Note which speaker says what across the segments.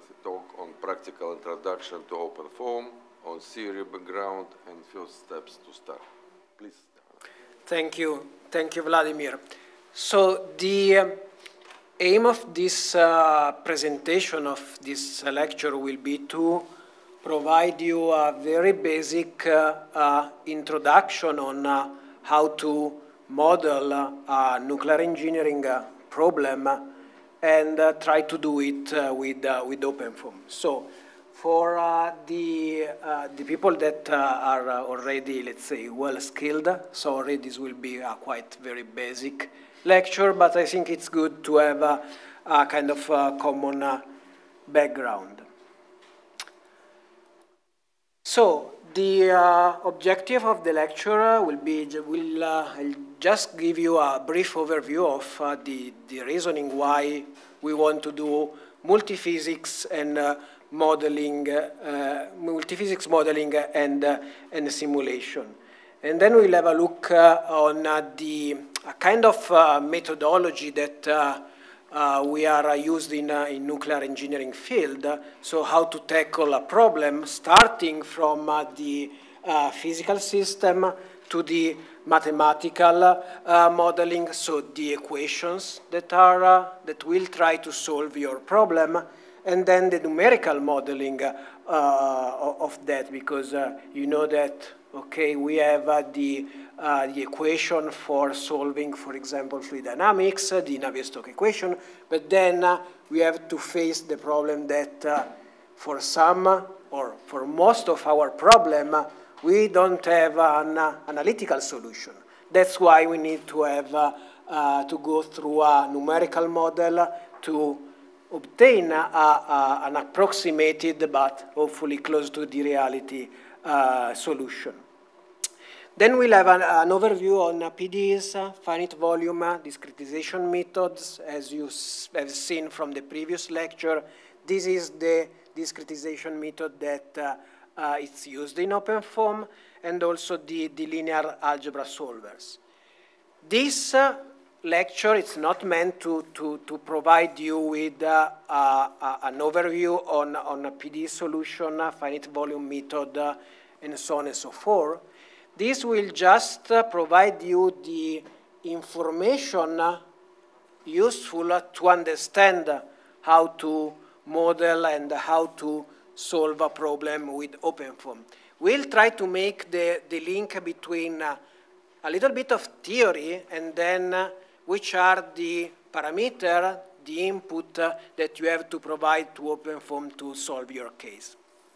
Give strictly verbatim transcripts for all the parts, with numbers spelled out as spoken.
Speaker 1: a talk on practical introduction to OpenFOAM, on theory background, and first steps to start. Please.
Speaker 2: Thank you. Thank you, Vladimir. So the um, aim of this uh, presentation, of this lecture, will be to provide you a very basic uh, uh, introduction on uh, how to model uh, a nuclear engineering uh, problem uh, and uh, try to do it uh, with, uh, with OpenFOAM. So for uh, the, uh, the people that uh, are uh, already, let's say, well skilled, so already this will be a quite very basic lecture, but I think it's good to have a, a kind of uh, common uh, background. So the uh, objective of the lecture will be, will, uh, I'll just give you a brief overview of uh, the, the reasoning why we want to do multiphysics and uh, modeling, uh, multiphysics modeling and, uh, and simulation. And then we'll have a look uh, on uh, the a kind of uh, methodology that uh, uh, we are uh, used in, uh, in nuclear engineering field. So how to tackle a problem starting from uh, the uh, physical system to the mathematical uh, modeling, so the equations that are uh, that will try to solve your problem, and then the numerical modeling uh, of that, because uh, you know that, okay, we have uh, the, uh, the equation for solving, for example, fluid dynamics, uh, the Navier-Stokes equation, but then uh, we have to face the problem that uh, for some, uh, or for most of our problem, uh, we don't have an uh, analytical solution. That's why we need to have uh, uh, to go through a numerical model to obtain a, a, an approximated but hopefully close to the reality uh, solution. Then we'll have an, an overview on uh, P D Es, uh, finite volume uh, discretization methods. As you have seen from the previous lecture, this is the discretization method that uh, uh, it's used in OpenFOAM, and also the, the linear algebra solvers. This uh, lecture, it's not meant to, to, to provide you with uh, uh, uh, an overview on, on a P D E solution, a finite volume method, uh, and so on and so forth. This will just uh, provide you the information uh, useful uh, to understand uh, how to model and how to solve a problem with OpenFOAM. We'll try to make the, the link between uh, a little bit of theory and then uh, which are the parameters, the input uh, that you have to provide to OpenFOAM to solve your case.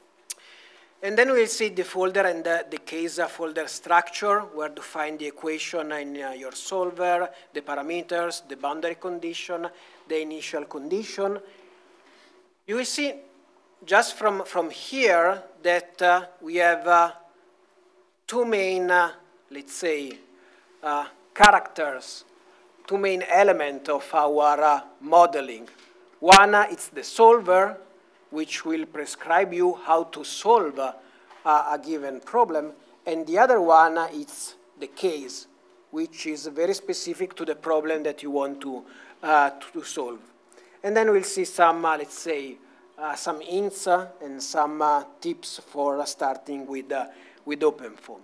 Speaker 2: And then we'll see the folder and the, the case uh, folder structure, where to find the equation in uh, your solver, the parameters, the boundary condition, the initial condition. You will see just from, from here that uh, we have uh, two main, uh, let's say, uh, characters, two main elements of our uh, modeling. One uh, is the solver, which will prescribe you how to solve uh, a given problem, and the other one uh, is the case, which is very specific to the problem that you want to, uh, to solve. And then we'll see some, uh, let's say, uh, some hints uh, and some uh, tips for uh, starting with, uh, with OpenFOAM.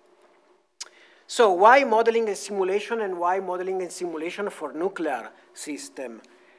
Speaker 2: So why modeling and simulation, and why modeling and simulation for nuclear system?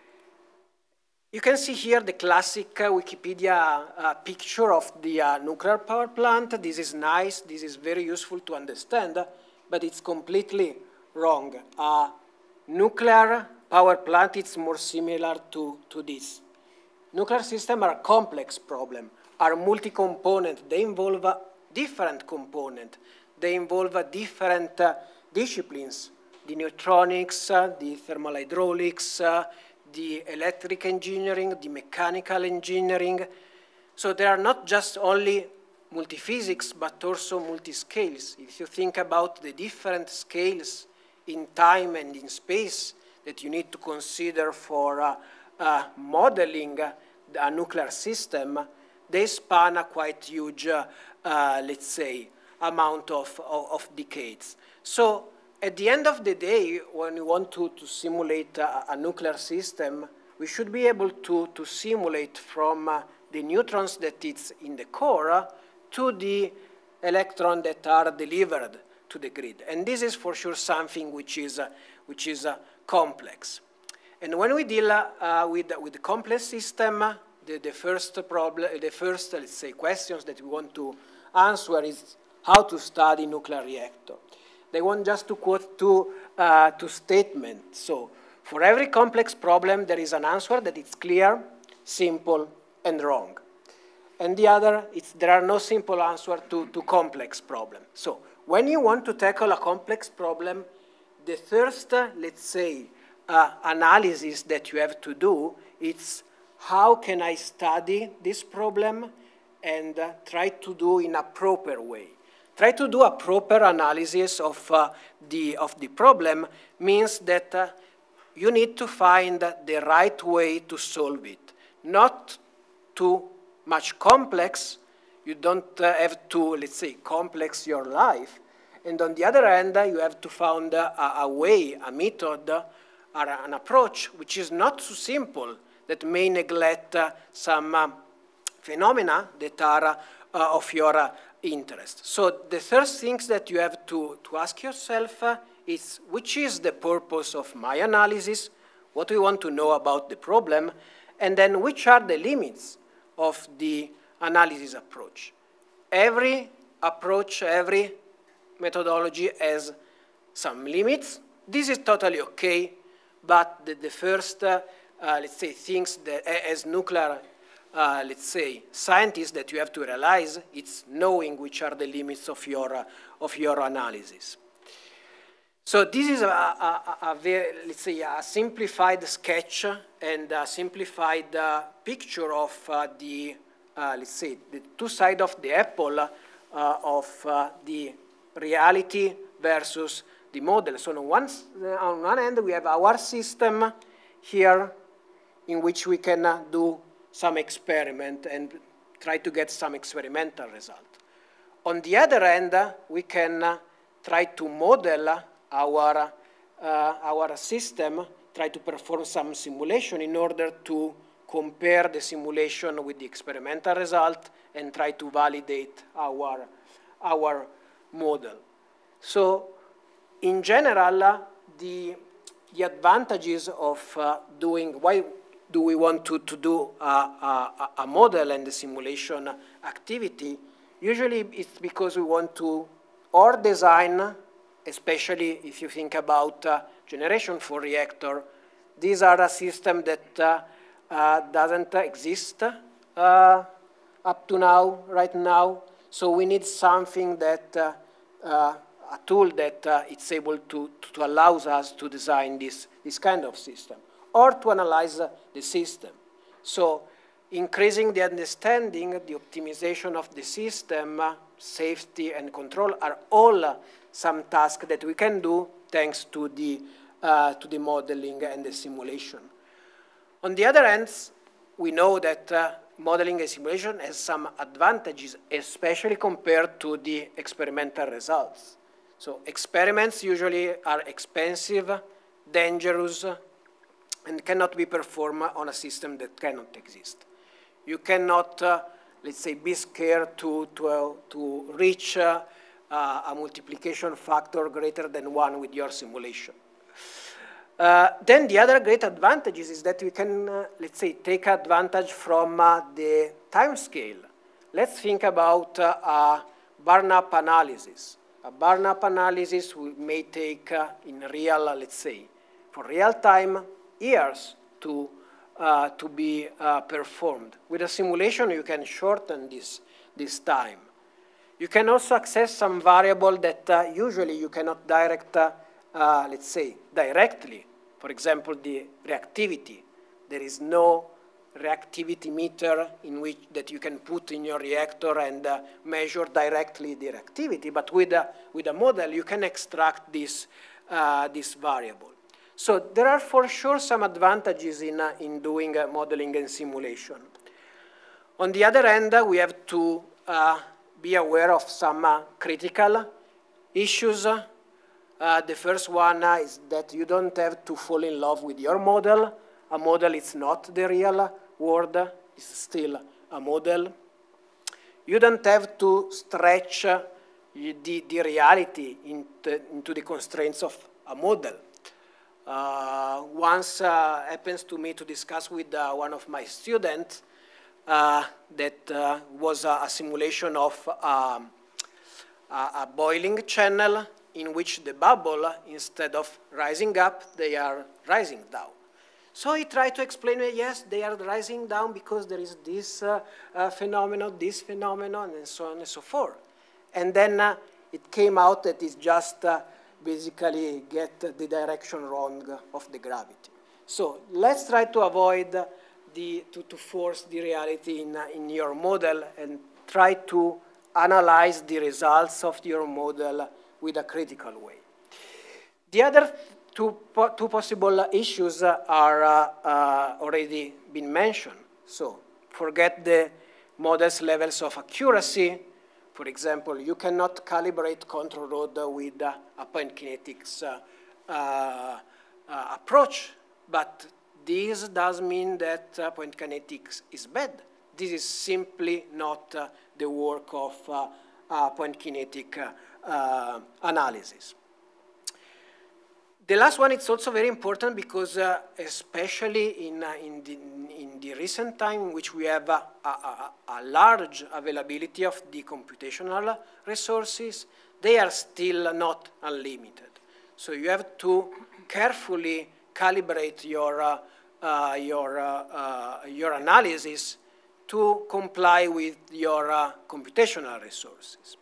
Speaker 2: You can see here the classic uh, Wikipedia uh, picture of the uh, nuclear power plant. This is nice, this is very useful to understand, but it's completely wrong. Uh, nuclear power plant is more similar to, to this. Nuclear systems are a complex problem, are multi-component. They involve uh, different components. They involve uh, different uh, disciplines, the neutronics, uh, the thermal hydraulics, uh, the electric engineering, the mechanical engineering. So they are not just only multiphysics, but also multi-scales. If you think about the different scales in time and in space that you need to consider for uh, uh, modeling uh, a nuclear system, they span a quite huge, uh, uh, let's say, amount of, of, of decades. So at the end of the day, when you want to, to simulate a, a nuclear system, we should be able to, to simulate from uh, the neutrons that it's in the core uh, to the electrons that are delivered to the grid. And this is for sure something which is, uh, which is uh, complex. And when we deal uh, with, with the complex system, uh, the, the first problem, the first, let's say, questions that we want to answer is how to study nuclear reactor. They want just to quote two, uh, two statements. So for every complex problem, there is an answer that is clear, simple, and wrong. And the other, it's, there are no simple answers to, to complex problems. So when you want to tackle a complex problem, the first, uh, let's say, uh, analysis that you have to do is how can I study this problem and uh, try to do in a proper way. Try to do a proper analysis of, uh, the, of the problem means that uh, you need to find the right way to solve it. Not too much complex. You don't uh, have to, let's say, complex your life. And on the other hand, uh, you have to find uh, a, a way, a method, uh, or an approach which is not too simple, that may neglect uh, some uh, phenomena that are uh, of your uh, interest. So the first things that you have to, to ask yourself uh, is which is the purpose of my analysis, what we want to know about the problem, and then which are the limits of the analysis approach. Every approach, every methodology has some limits. This is totally okay, but the, the first, uh, uh, let's say, things that as nuclear, uh, let's say, scientists that you have to realize, it's knowing which are the limits of your, uh, of your analysis. So this is a, a, a very, let's say, a simplified sketch and a simplified uh, picture of uh, the, uh, let's say, the two sides of the apple uh, of uh, the reality versus the model. So on one, on one end, we have our system here in which we can uh, do some experiment and try to get some experimental result. On the other end, uh, we can uh, try to model uh, our, uh, our system, try to perform some simulation in order to compare the simulation with the experimental result and try to validate our, our model. So in general, uh, the, the advantages of uh, doing, why do we want to, to do a, a, a model and the simulation activity? Usually it's because we want to or design, especially if you think about uh, generation for reactor, these are a system that uh, uh, doesn't exist uh, up to now, right now. So we need something that, uh, uh, a tool that uh, it's able to, to allow us to design this, this kind of system, or to analyze uh, the system. So increasing the understanding, the optimization of the system, uh, safety and control are all uh, some tasks that we can do thanks to the, uh, to the modeling and the simulation. On the other hand, we know that uh, modeling and simulation has some advantages, especially compared to the experimental results. So experiments usually are expensive, dangerous, and cannot be performed on a system that cannot exist. You cannot, uh, let's say, be scared to, to, uh, to reach uh, uh, a multiplication factor greater than one with your simulation. Uh, then the other great advantages is that we can, uh, let's say, take advantage from uh, the time scale. Let's think about uh, a burn-up analysis. A burn-up analysis may take uh, in real, uh, let's say, for real time, years to, uh, to be uh, performed. With a simulation, you can shorten this, this time. You can also access some variable that uh, usually you cannot direct, uh, uh, let's say, directly. For example, the reactivity. There is no reactivity meter in which that you can put in your reactor and uh, measure directly the reactivity. But with a, with a model, you can extract this, uh, this variable. So there are for sure some advantages in, uh, in doing uh, modeling and simulation. On the other hand, uh, we have to uh, be aware of some uh, critical issues. Uh, the first one uh, is that you don't have to fall in love with your model. a model is not the real world, it's still a model. You don't have to stretch uh, the, the reality into, into the constraints of a model. Uh, once uh, happens to me to discuss with uh, one of my students uh, that uh, was a, a simulation of um, a, a boiling channel in which the bubble, instead of rising up, they are rising down. So he tried to explain, yes, they are rising down because there is this uh, uh, phenomenon, this phenomenon, and so on and so forth. And then uh, it came out that it's just uh, basically get the direction wrong of the gravity. So let's try to avoid the, to, to force the reality in, uh, in your model and try to analyze the results of your model with a critical way. The other two, po two possible issues uh, are uh, uh, already been mentioned. So forget the model's levels of accuracy. For example, you cannot calibrate control rod with uh, a point kinetics uh, uh, uh, approach, but this does mean that uh, point kinetics is bad. This is simply not uh, the work of uh, uh, point kinetic uh, uh, analysis. The last one is also very important because uh, especially in, uh, in, the, in the recent time in which we have uh, a, a, a large availability of the computational resources, they are still not unlimited. So you have to carefully calibrate your, uh, uh, your, uh, uh, your analysis to comply with your uh, computational resources.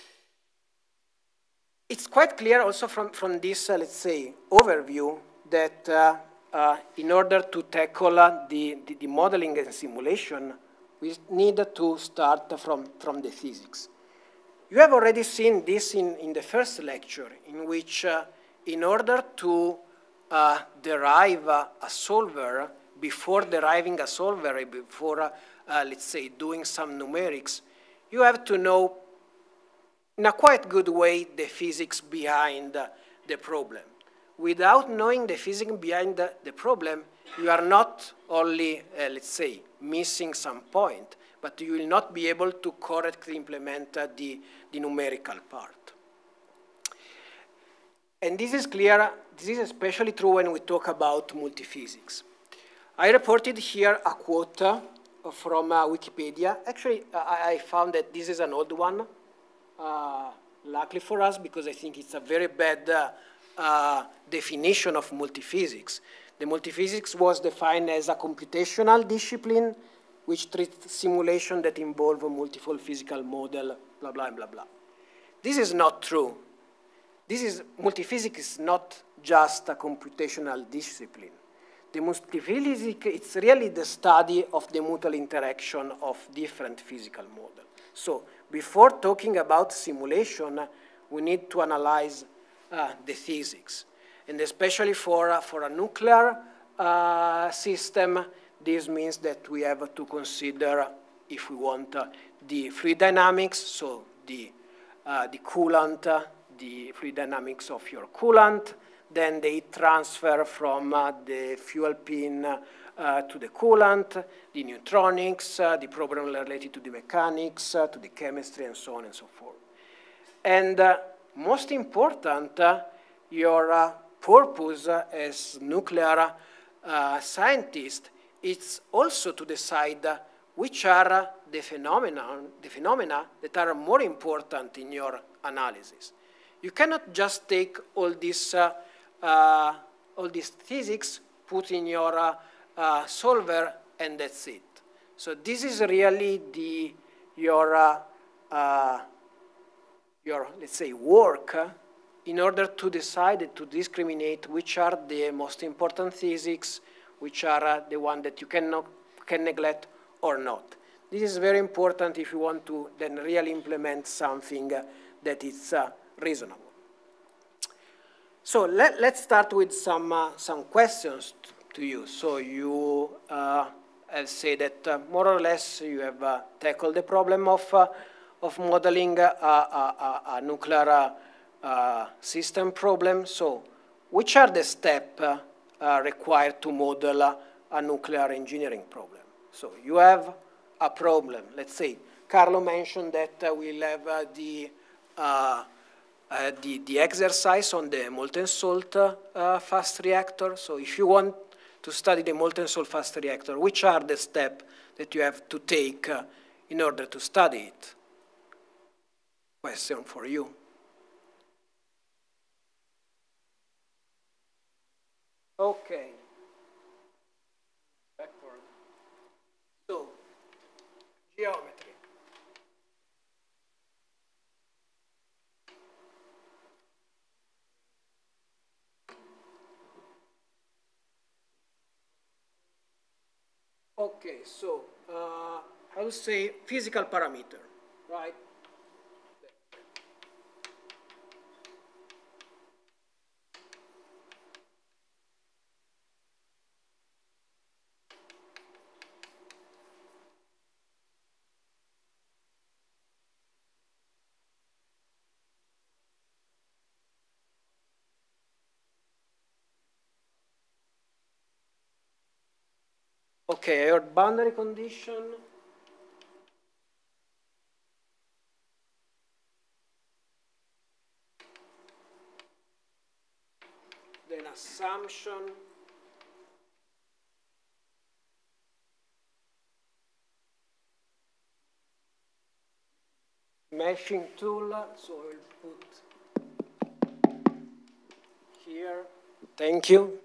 Speaker 2: It's quite clear also from, from this, uh, let's say, overview that uh, uh, in order to tackle uh, the, the, the modeling and simulation, we need to start from, from the physics. You have already seen this in, in the first lecture, in which uh, in order to uh, derive uh, a solver, before deriving a solver, before, uh, uh, let's say, doing some numerics, you have to know in a quite good way the physics behind uh, the problem. Without knowing the physics behind the, the problem, you are not only, uh, let's say, missing some point, but you will not be able to correctly implement uh, the, the numerical part. And this is clear, this is especially true when we talk about multiphysics. I reported here a quote uh, from uh, Wikipedia. Actually, I, I found that this is an old one. Uh, luckily for us, because I think it's a very bad uh, uh, definition of multiphysics. The multiphysics was defined as a computational discipline which treats simulation that involve a multiple physical model, blah, blah, blah, blah. This is not true. This is, multiphysics is not just a computational discipline. The multiphysics, it's really the study of the mutual interaction of different physical models. So before talking about simulation, uh, we need to analyze uh, the physics. And especially for, uh, for a nuclear uh, system, this means that we have to consider, if we want, uh, the fluid dynamics, so the, uh, the coolant, uh, the fluid dynamics of your coolant, then the heat transfer from uh, the fuel pin uh, Uh, to the coolant, the neutronics, uh, the problem related to the mechanics, uh, to the chemistry, and so on and so forth. And uh, most important, uh, your uh, purpose uh, as nuclear uh, scientist is also to decide uh, which are uh, the phenomena, the phenomena that are more important in your analysis. You cannot just take all this, uh, uh, all this physics, put in your uh, Uh, solver, and that's it. So this is really the, your, uh, uh, your, let's say, work uh, in order to decide, to discriminate which are the most important physics, which are uh, the one that you can, can neglect or not. This is very important if you want to then really implement something uh, that is uh, reasonable. So let, let's start with some, uh, some questions to you. So you uh, have said that uh, more or less you have uh, tackled the problem of, uh, of modeling uh, a, a, a nuclear uh, uh, system problem. So which are the steps uh, uh, required to model uh, a nuclear engineering problem. So you have a problem. Let's say Carlo mentioned that uh, we'll have uh, the, uh, uh, the, the exercise on the molten salt uh, fast reactor. So if you want to study the molten salt fast reactor, which are the steps that you have to take uh, in order to study it? Question for you. Okay. Backward. So, geometry. Okay, so uh, I would say physical parameter, right? Okay, your boundary condition. Then assumption. Meshing tool, so I'll put here. Thank you.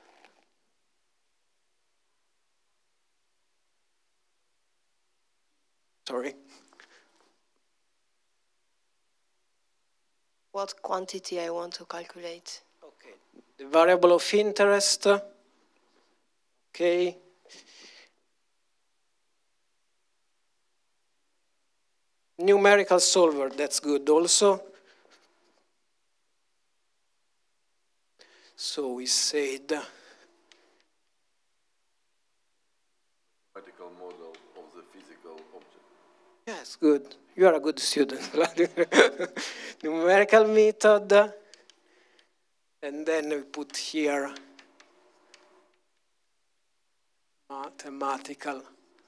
Speaker 2: Sorry.
Speaker 3: What quantity I want to calculate?
Speaker 2: Okay. The variable of interest. Okay. Numerical solver, that's good also. So we said
Speaker 1: Mathematical model of the physical object.
Speaker 2: yes, good. You are a good student. Numerical method. And then we put here mathematical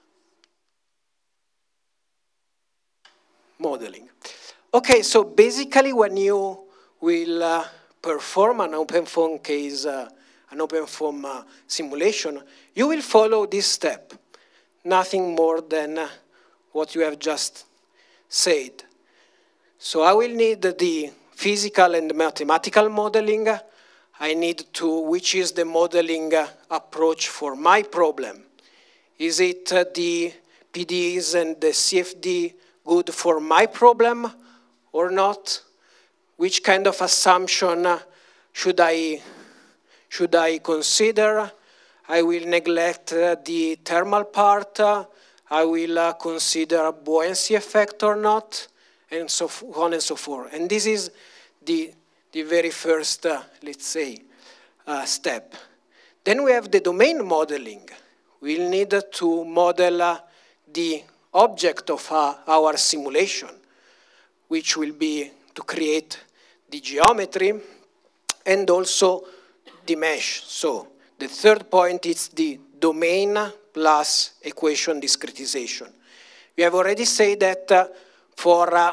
Speaker 2: modeling. Okay, so basically when you will uh, perform an OpenFOAM case, uh, an OpenFOAM uh, simulation, you will follow this step. Nothing more than uh, what you have just said. So I will need the physical and mathematical modeling. I need to, which is the modeling uh, approach for my problem. Is it uh, the P Ds and the C F D good for my problem or not? Which kind of assumption uh, should I, should I consider? I will neglect uh, the thermal part. Uh, I will uh, consider a buoyancy effect or not, and so on and so forth. And this is the, the very first, uh, let's say, uh, step. Then we have the domain modeling. We'll need uh, to model uh, the object of uh, our simulation, which will be to create the geometry and also the mesh. So the third point is the domain plus equation discretization. We have already said that uh, for uh,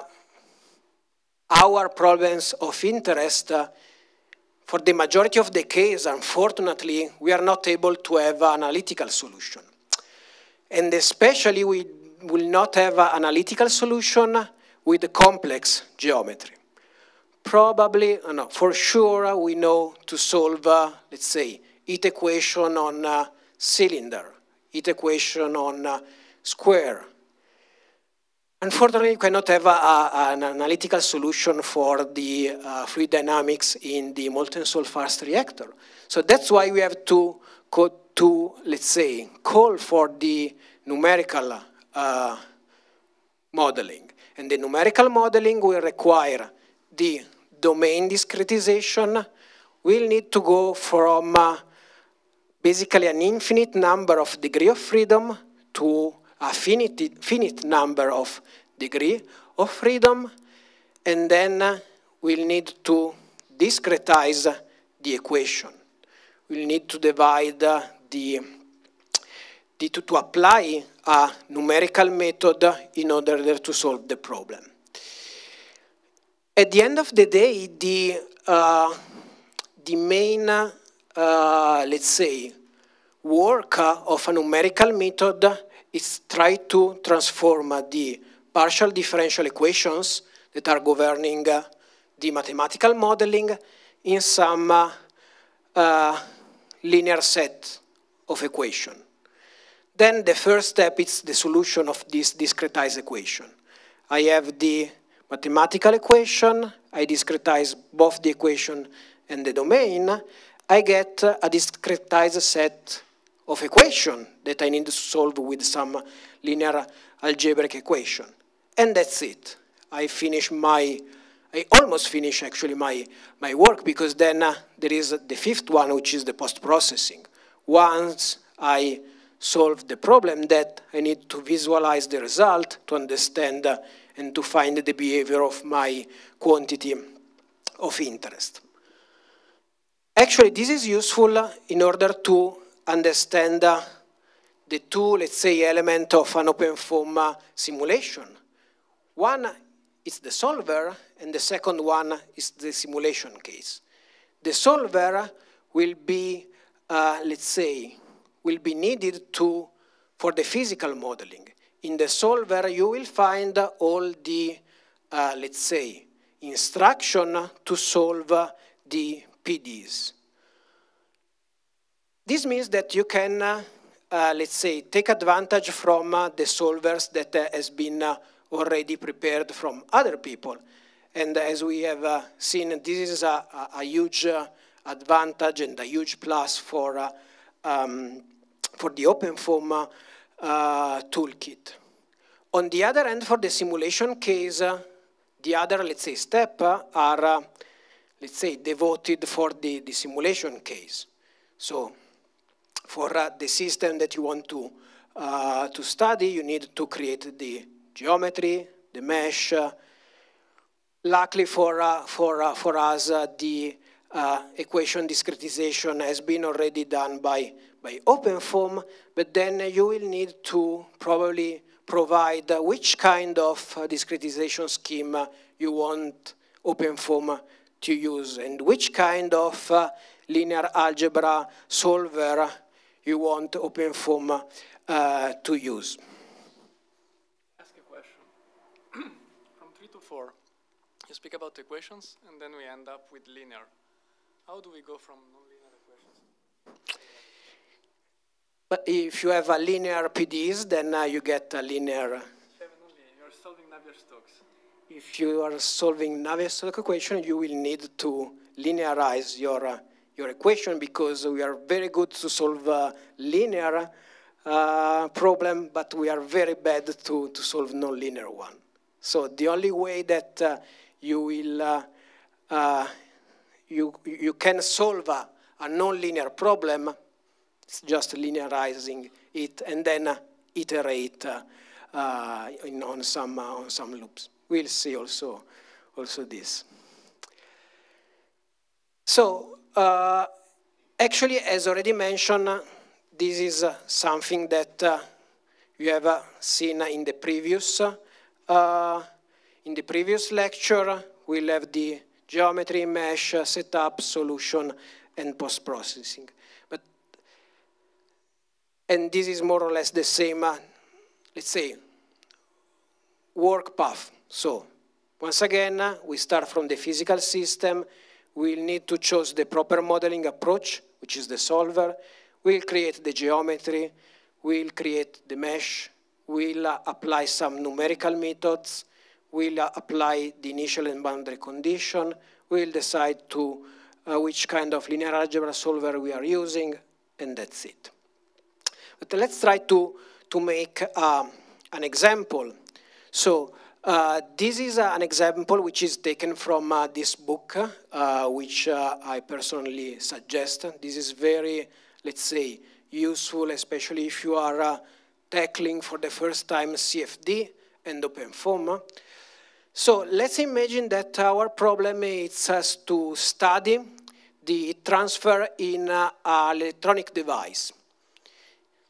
Speaker 2: our problems of interest, uh, for the majority of the case, unfortunately, we are not able to have an analytical solution. And especially we will not have an analytical solution with complex geometry. Probably, uh, no, for sure, uh, we know to solve, uh, let's say, heat equation on uh, cylinder, heat equation on uh, square. Unfortunately, we cannot have a, a, an analytical solution for the uh, fluid dynamics in the molten salt fast reactor. So that's why we have to, go to let's say, call for the numerical uh, modeling. And the numerical modeling will require the domain discretization. We'll need to go from uh, basically an infinite number of degree of freedom to a finite, finite number of degree of freedom, and then uh, we'll need to discretize the equation. We'll need to divide uh, the the, to, to apply a numerical method in order to solve the problem. At the end of the day, the, uh, the main, uh, let's say, work of a numerical method is try to transform the partial differential equations that are governing uh, the mathematical modeling in some uh, uh, linear set of equation. Then the first step is the solution of this discretized equation. I have the mathematical equation, I discretize both the equation and the domain, I get a discretized set of equation that I need to solve with some linear algebraic equation. And that's it. I finish my, I almost finish actually my, my work, because then uh, there is the fifth one, which is the post-processing. Once I solve the problem, that I need to visualize the result to understand uh, and to find the behavior of my quantity of interest. Actually, this is useful in order to understand uh, the two, let's say, elements of an open-form uh, simulation. One is the solver, and the second one is the simulation case. The solver will be, uh, let's say, will be needed to, for the physical modeling. In the solver, you will find all the, uh, let's say, instruction to solve the P Ds. This means that you can, uh, uh, let's say, take advantage from uh, the solvers that uh, has been uh, already prepared from other people. And as we have uh, seen, this is a, a, a huge uh, advantage and a huge plus for, uh, um, for the open-form uh, uh, toolkit. On the other hand, for the simulation case, uh, the other, let's say, step uh, are, uh, let's say, devoted for the, the simulation case. So for uh, the system that you want to, uh, to study, you need to create the geometry, the mesh. Uh, luckily for, uh, for, uh, for us, uh, the uh, equation discretization has been already done by, by OpenFOAM, but then you will need to probably provide uh, which kind of uh, discretization scheme uh, you want OpenFOAM to use, and which kind of uh, linear algebra solver you want OpenFOAM uh, to use.
Speaker 4: Ask a question. From three to four, you speak about equations, and then we end up with linear. How do we go from nonlinear equations?
Speaker 2: But if you have a linear P Ds, then uh, you get a linear.
Speaker 4: You're solving Navier-Stokes.
Speaker 2: If you are solving Navier-Stokes equation, you will need to linearize your uh, your equation, because we are very good to solve a linear uh, problem, but we are very bad to, to solve nonlinear one. So the only way that uh, you will uh, uh, you you can solve a, a nonlinear problem is just linearizing it and then uh, iterate uh, uh, in, on some uh, on some loops. We'll see also also this. So. Uh, actually, as already mentioned, uh, this is uh, something that uh, you have uh, seen in the previous uh, in the previous lecture. We'll have the geometry, mesh, uh, setup, solution, and post-processing. But and this is more or less the same, uh, let's say, work path. So once again, uh, we start from the physical system. We'll need to choose the proper modeling approach, which is the solver. We'll create the geometry. We'll create the mesh. We'll uh, apply some numerical methods. We'll uh, apply the initial and boundary condition. We'll decide to uh, which kind of linear algebra solver we are using, and that's it. But let's try to, to make uh, an example. So. Uh, this is uh, an example which is taken from uh, this book, uh, which uh, I personally suggest. This is very, let's say, useful, especially if you are uh, tackling for the first time C F D and OpenFOAM. So let's imagine that our problem is uh, to study the transfer in uh, an electronic device.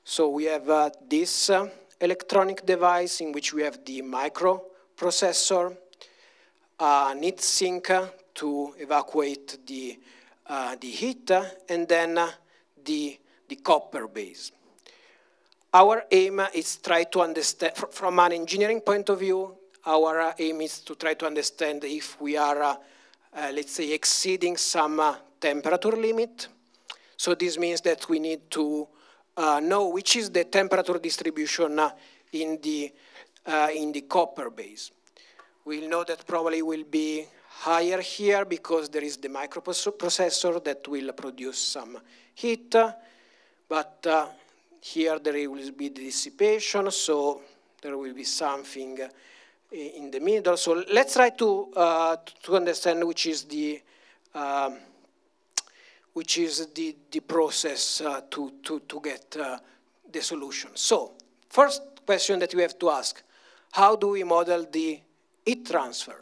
Speaker 2: So we have uh, this uh, electronic device in which we have the microprocessor, uh, an heat sink to evacuate the, uh, the heat, and then uh, the, the copper base. Our aim is try to understand, from an engineering point of view, our aim is to try to understand if we are, uh, uh, let's say, exceeding some uh, temperature limit. So this means that we need to uh, know which is the temperature distribution uh, in, the, uh, in the copper base. We'll know that probably will be higher here because there is the microprocessor that will produce some heat, but uh, here there will be the dissipation, so there will be something in the middle. So let's try to, uh, to understand which is the, um, which is the, the process uh, to, to, to get uh, the solution. So first question that we have to ask, how do we model the heat transfer?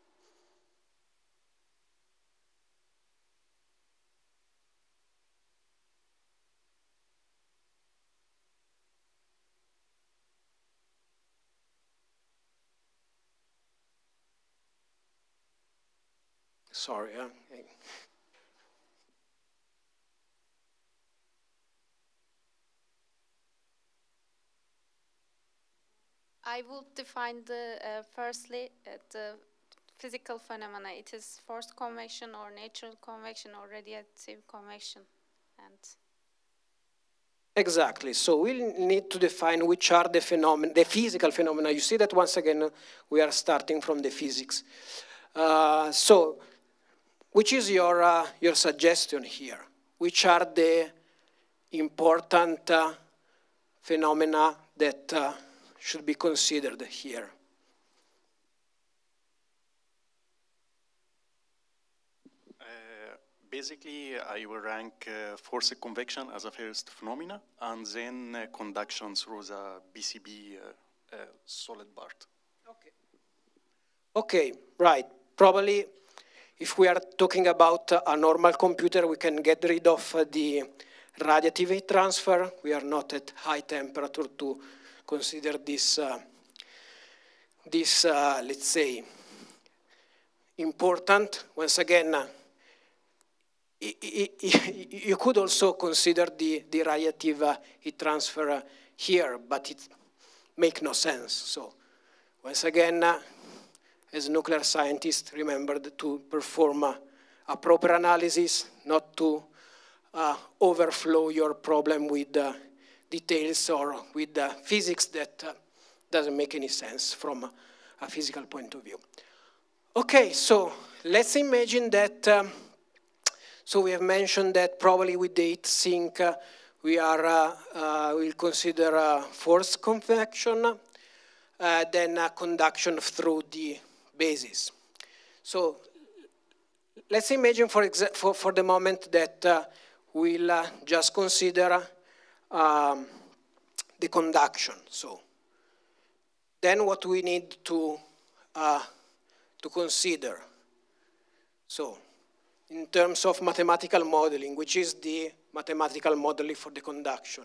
Speaker 2: Sorry. Huh?
Speaker 5: I will define the, uh, firstly, uh, the physical phenomena. It is forced convection or natural convection or radiative convection. And
Speaker 2: exactly. So we'll need to define which are the phenomena, the physical phenomena. You see that once again, we are starting from the physics. Uh, so, which is your, uh, your suggestion here? Which are the important uh, phenomena that uh, should be considered here?
Speaker 6: Uh, basically, I will rank uh, forced convection as a first phenomena, and then uh, conduction through the B C B uh, uh, solid part.
Speaker 2: Okay. Okay, right. Probably, if we are talking about uh, a normal computer, we can get rid of uh, the radiative heat transfer. We are not at high temperature to consider this, uh, this uh, let's say, important. Once again, uh, you could also consider the, the radiative uh, heat transfer uh, here, but it makes no sense. So, once again, uh, as nuclear scientists, remember to perform uh, a proper analysis, not to uh, overflow your problem with uh, details or with uh, physics that uh, doesn't make any sense from a, a physical point of view. Okay, so let's imagine that, um, so we have mentioned that probably with the heat sink, uh, we are, uh, uh, we'll consider uh, forced convection, uh, then uh, conduction through the basis. So let's imagine for, exa for, for the moment that uh, we'll uh, just consider um, the conduction. So then what we need to, uh, to consider. So in terms of mathematical modeling, which is the mathematical modeling for the conduction?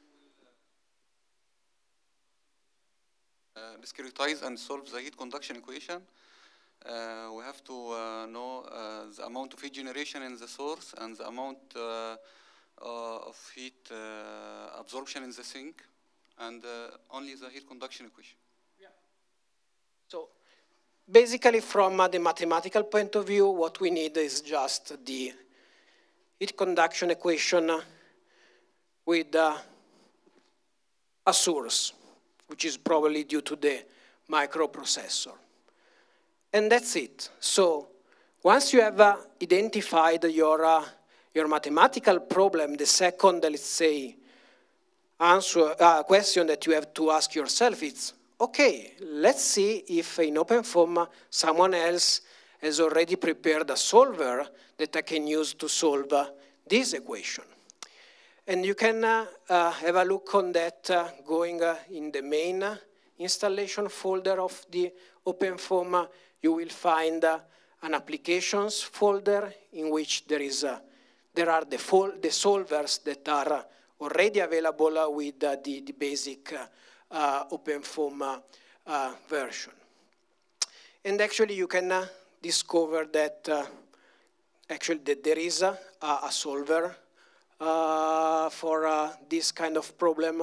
Speaker 7: Uh, discretize and solve the heat conduction equation. Uh, we have to uh, know uh, the amount of heat generation in the source and the amount uh, uh, of heat uh, absorption in the sink, and uh, only the heat conduction equation.
Speaker 2: Yeah. So basically from uh, the mathematical point of view, what we need is just the heat conduction equation with uh, a source, which is probably due to the microprocessor. And that's it. So once you have uh, identified your, uh, your mathematical problem, the second, let's say, answer, uh, question that you have to ask yourself is, okay, let's see if in OpenFOAM someone else has already prepared a solver that I can use to solve uh, this equation. And you can uh, uh, have a look on that uh, going uh, in the main uh, installation folder of the OpenFOAM. You will find uh, an applications folder in which there is uh, there are the, the solvers that are uh, already available uh, with uh, the, the basic uh, uh, OpenFOAM uh, uh, version. And actually you can uh, discover that uh, actually that there is a, a solver uh, for uh, this kind of problem.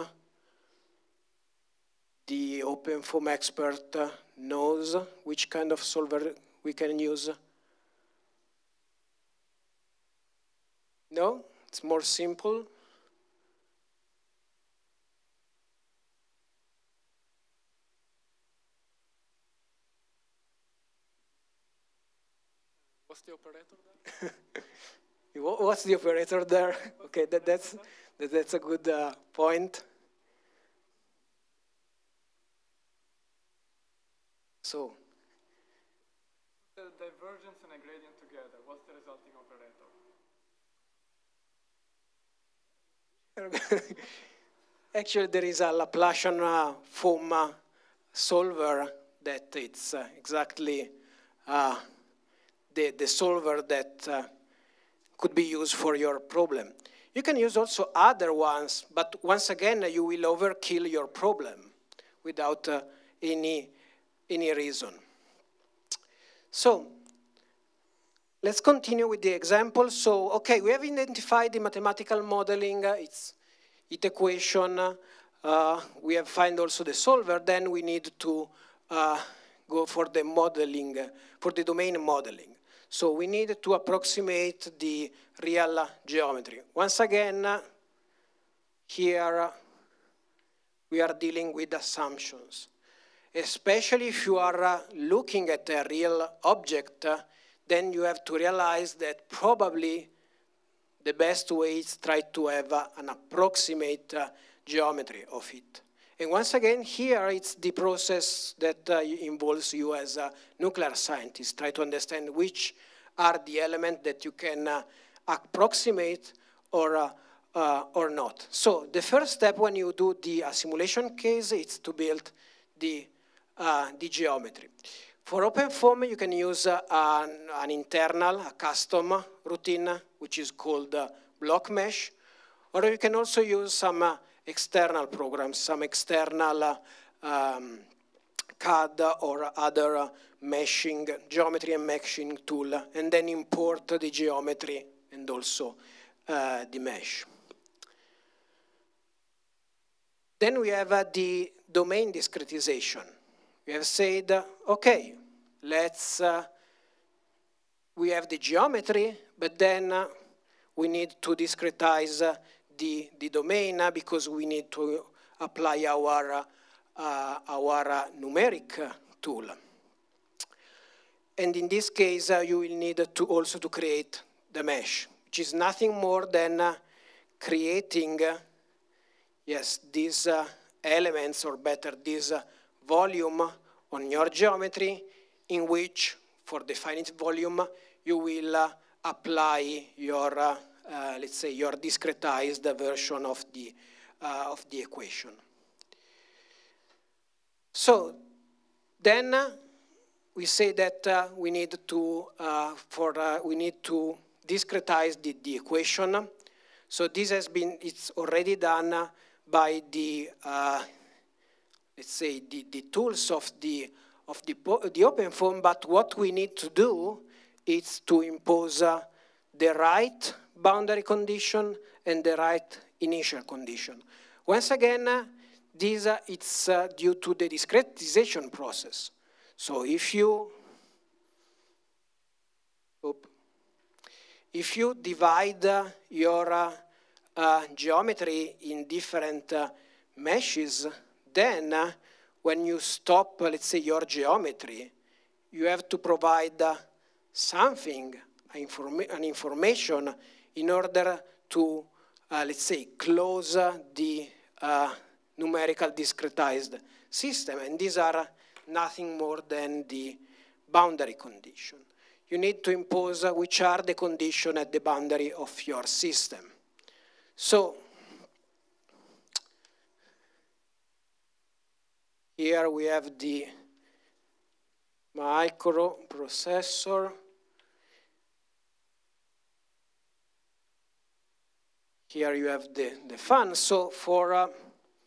Speaker 2: The OpenFOAM expert uh, knows which kind of solver we can use. No, it's more simple.
Speaker 4: What's the operator there?
Speaker 2: What's the operator there? Okay, that, that's, that, that's a good uh, point. So,
Speaker 4: the divergence and a gradient together, what's the resulting operator?
Speaker 2: Actually, there is a Laplacian uh, foam uh, solver that it's uh, exactly uh, the, the solver that uh, could be used for your problem. You can use also other ones, but once again, uh, you will overkill your problem without uh, any, any reason. So, let's continue with the example. So, okay, we have identified the mathematical modeling, uh, it's it equation, uh, we have found also the solver, then we need to uh, go for the modeling, uh, for the domain modeling. So we need to approximate the real uh, geometry. Once again, uh, here uh, we are dealing with assumptions. Especially if you are uh, looking at a real object, uh, then you have to realize that probably the best way is try to have uh, an approximate uh, geometry of it. And once again, here it's the process that uh, involves you as a nuclear scientist. Try to understand which are the elements that you can uh, approximate or, uh, uh, or not. So the first step when you do the uh, simulation case is to build the, uh, the geometry. For OpenFOAM, you can use uh, an, an internal, a custom routine, which is called uh, BlockMesh, or you can also use some uh, external programs, some external uh, um, C A D or other uh, meshing, geometry and meshing tool, and then import the geometry and also uh, the mesh. Then we have uh, the domain discretization. We have said, uh, okay, let's, uh, we have the geometry, but then uh, we need to discretize uh, the, the domain uh, because we need to apply our, uh, uh, our uh, numeric uh, tool. And in this case, uh, you will need to also to create the mesh, which is nothing more than uh, creating, uh, yes, these uh, elements, or better, this uh, volume on your geometry, in which, for the finite volume, you will uh, apply your, uh, uh, let's say, your discretized version of the, uh, of the equation. So then uh, we say that uh, we need to, uh, for, uh, we need to discretize the, the equation. So this has been, it's already done uh, by the, uh, let's say, the, the tools of the, of the, the OpenFOAM, but what we need to do is to impose uh, the right boundary condition and the right initial condition. Once again, uh, this uh, it's uh, due to the discretization process. So if you, oops, if you divide uh, your uh, uh, geometry in different uh, meshes, then uh, when you stop, uh, let's say, your geometry, you have to provide uh, something, informa an information, in order to, uh, let's say, close uh, the uh, numerical discretized system. And these are nothing more than the boundary condition. You need to impose uh, which are the conditions at the boundary of your system. So here we have the microprocessor. here you have the, the fun. So for uh,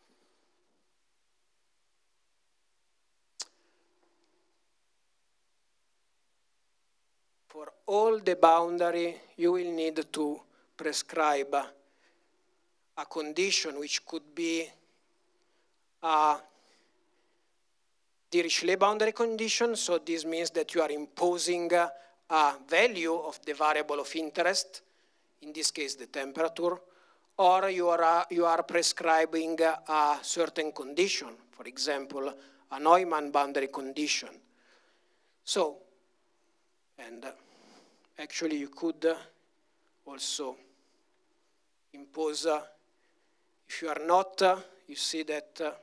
Speaker 2: for all the boundary, you will need to prescribe a condition which could be a Dirichlet boundary condition. So this means that you are imposing a, a value of the variable of interest, in this case the temperature, or you are, uh, you are prescribing a, a certain condition, for example, a Neumann boundary condition. So, and uh, actually you could uh, also impose, uh, if you are not, uh, you see that uh,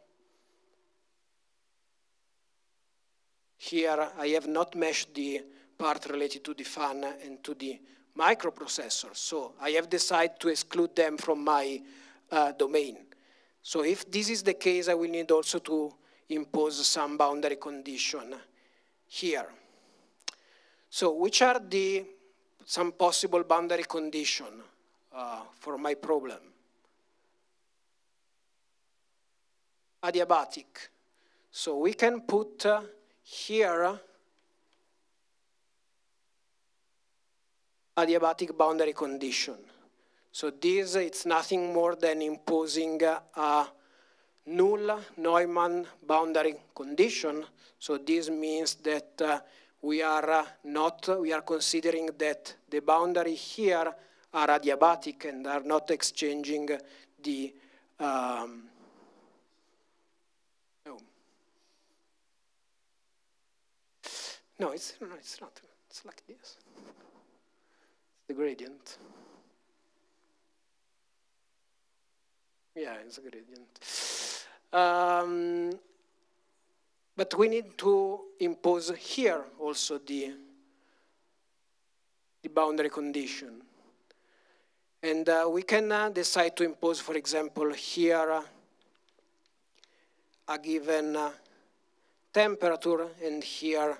Speaker 2: here I have not meshed the part related to the fan and to the microprocessor. So I have decided to exclude them from my uh, domain. So if this is the case, I will need also to impose some boundary condition here. So which are the some possible boundary condition uh, for my problem? Adiabatic. So we can put uh, here adiabatic boundary condition. So this, it's nothing more than imposing a null Neumann boundary condition. So this means that uh, we are uh, not, we are considering that the boundary here are adiabatic and are not exchanging the um, no. No, it's, no, it's not. It's like this. The gradient. Yeah, it's a gradient. Um, but we need to impose here also the, the boundary condition. And uh, we can uh, decide to impose, for example, here uh, a given uh, temperature and here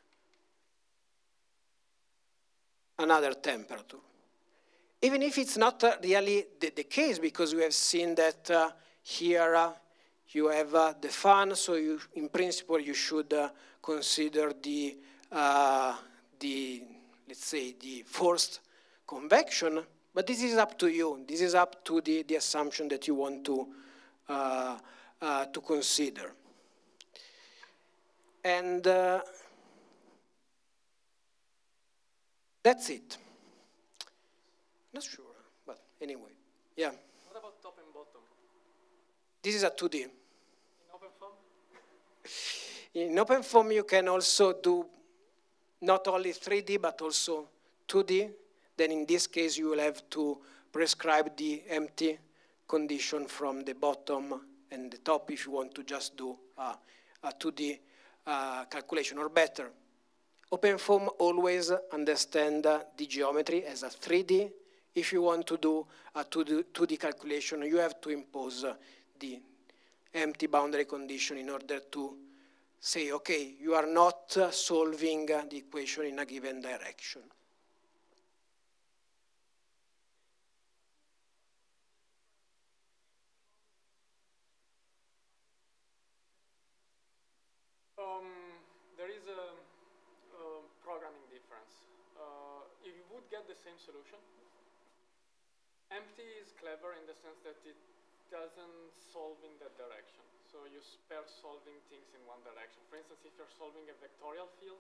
Speaker 2: another temperature. Even if it's not uh, really the, the case, because we have seen that uh, here uh, you have uh, the fan, so you, in principle you should uh, consider the, uh, the, let's say, the forced convection, but this is up to you. This is up to the, the assumption that you want to, uh, uh, to consider. And uh, that's it. Not sure, but anyway, yeah.
Speaker 4: What about top and bottom?
Speaker 2: This is a two D.
Speaker 4: In OpenFOAM?
Speaker 2: In OpenFOAM, you can also do not only three D, but also two D. Then in this case, you will have to prescribe the empty condition from the bottom and the top if you want to just do a, a two D uh, calculation, or better. OpenFOAM always understands uh, the geometry as a three D. If you want to do a two D calculation, you have to impose uh, the empty boundary condition in order to say, okay, you are not uh, solving uh, the equation in a given direction.
Speaker 4: Um, there is a, a programming difference. Uh, if you would get the same solution, empty is clever in the sense that it doesn't solve in that direction. So you spare solving things in one direction. For instance, if you're solving a vectorial field,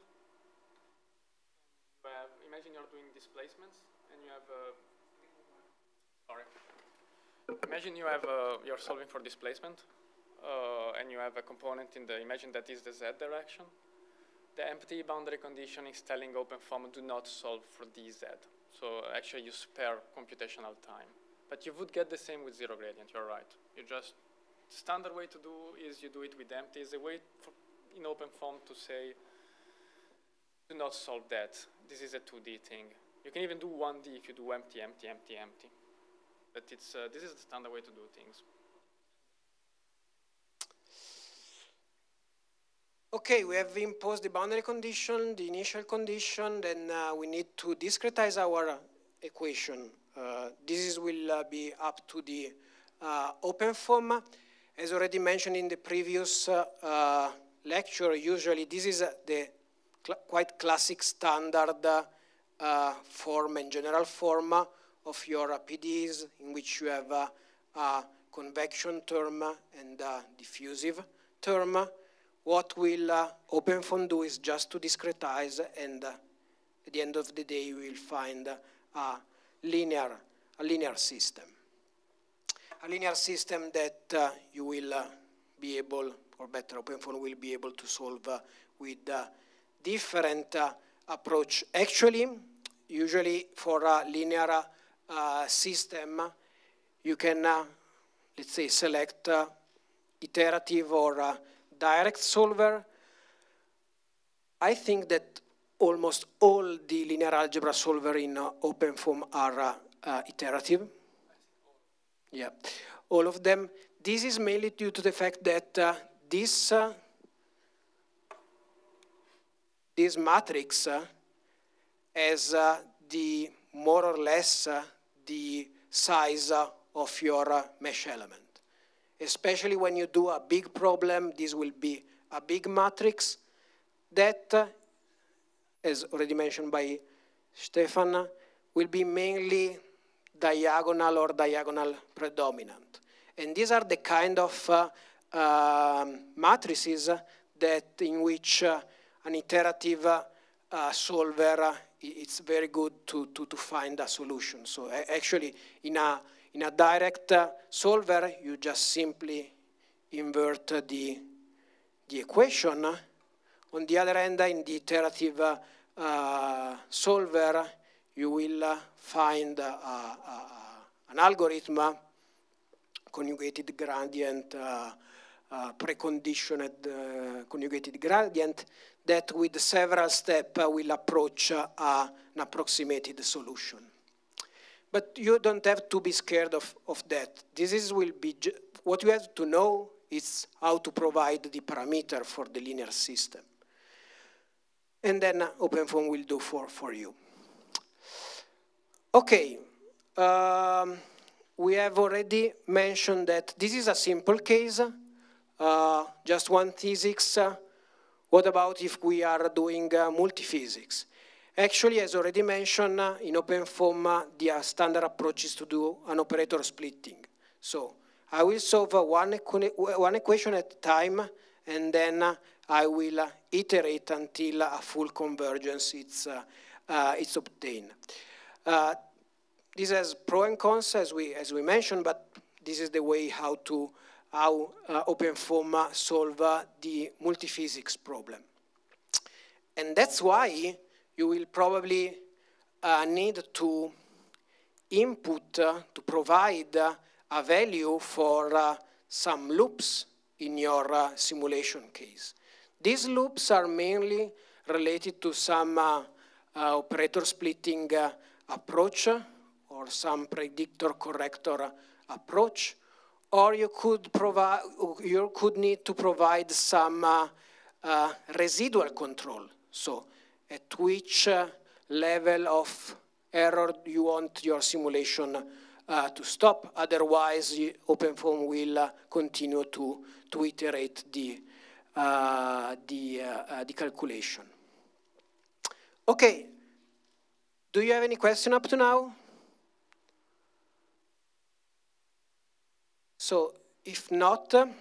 Speaker 4: you have, imagine you're doing displacements and you have a, sorry. Imagine you have a, you're solving for displacement uh, and you have a component in the, imagine that is the Z direction. The empty boundary condition is telling OpenFOAM do not solve for dz. So actually you spare computational time. But you would get the same with zero gradient, you're right. You just, the standard way to do is you do it with empty. It's a way for, in OpenFOAM to say, do not solve that. This is a two D thing. You can even do one D if you do empty, empty, empty, empty. But it's, uh, this is the standard way to do things.
Speaker 2: Okay, we have imposed the boundary condition, the initial condition, then uh, we need to discretize our equation. Uh, this is, will uh, be up to the uh, OpenFOAM. As already mentioned in the previous uh, uh, lecture, usually this is uh, the cl quite classic standard uh, uh, form and general form of your uh, P Ds, in which you have uh, a convection term and a diffusive term. What will uh, OpenFOAM do is just to discretize, and uh, at the end of the day, you will find uh, a linear, a linear system. A linear system that uh, you will uh, be able, or better, OpenFOAM will be able to solve uh, with uh, different uh, approach. Actually, usually for a linear uh, system, you can, uh, let's say, select uh, iterative or uh, direct solver. I think that almost all the linear algebra solver in uh, OpenFOAM are uh, uh, iterative. Yeah, all of them. This is mainly due to the fact that uh, this, uh, this matrix uh, has uh, the more or less uh, the size uh, of your uh, mesh element. Especially when you do a big problem, this will be a big matrix that, uh, as already mentioned by Stefan, will be mainly diagonal or diagonal predominant. And these are the kind of uh, uh, matrices that in which uh, an iterative uh, uh, solver, uh, it's very good to, to, to find a solution. So uh, actually, in a, in a direct uh, solver, you just simply invert uh, the, the equation. On the other hand, in the iterative uh, uh, solver, you will uh, find uh, uh, uh, an algorithm, uh, conjugated gradient, uh, uh, preconditioned uh, conjugated gradient, that with several steps uh, will approach uh, uh, an approximated solution. But you don't have to be scared of, of that. This is will be, what you have to know is how to provide the parameter for the linear system. And then uh, OpenFOAM will do for, for you. Okay, um, we have already mentioned that this is a simple case, uh, just one physics. Uh, what about if we are doing uh, multi-physics? Actually, as already mentioned, uh, in OpenFOAM, uh, the uh, standard approach is to do an operator splitting. So I will solve uh, one, equ one equation at a time, and then uh, I will uh, iterate until a full convergence is uh, uh, it's obtained. Uh, this has pros and cons, as we, as we mentioned, but this is the way how to how uh, OpenFOAM uh, solve uh, the multi-physics problem. And that's why you will probably uh, need to input, uh, to provide uh, a value for uh, some loops in your uh, simulation case. These loops are mainly related to some uh, uh, operator splitting uh, approach or some predictor corrector approach, or you could provide, you could need to provide some uh, uh, residual control. So at which uh, level of error you want your simulation uh, to stop. Otherwise, OpenFOAM will uh, continue to, to iterate the, uh, the, uh, uh, the calculation. Okay. Do you have any question up to now? So if not, uh,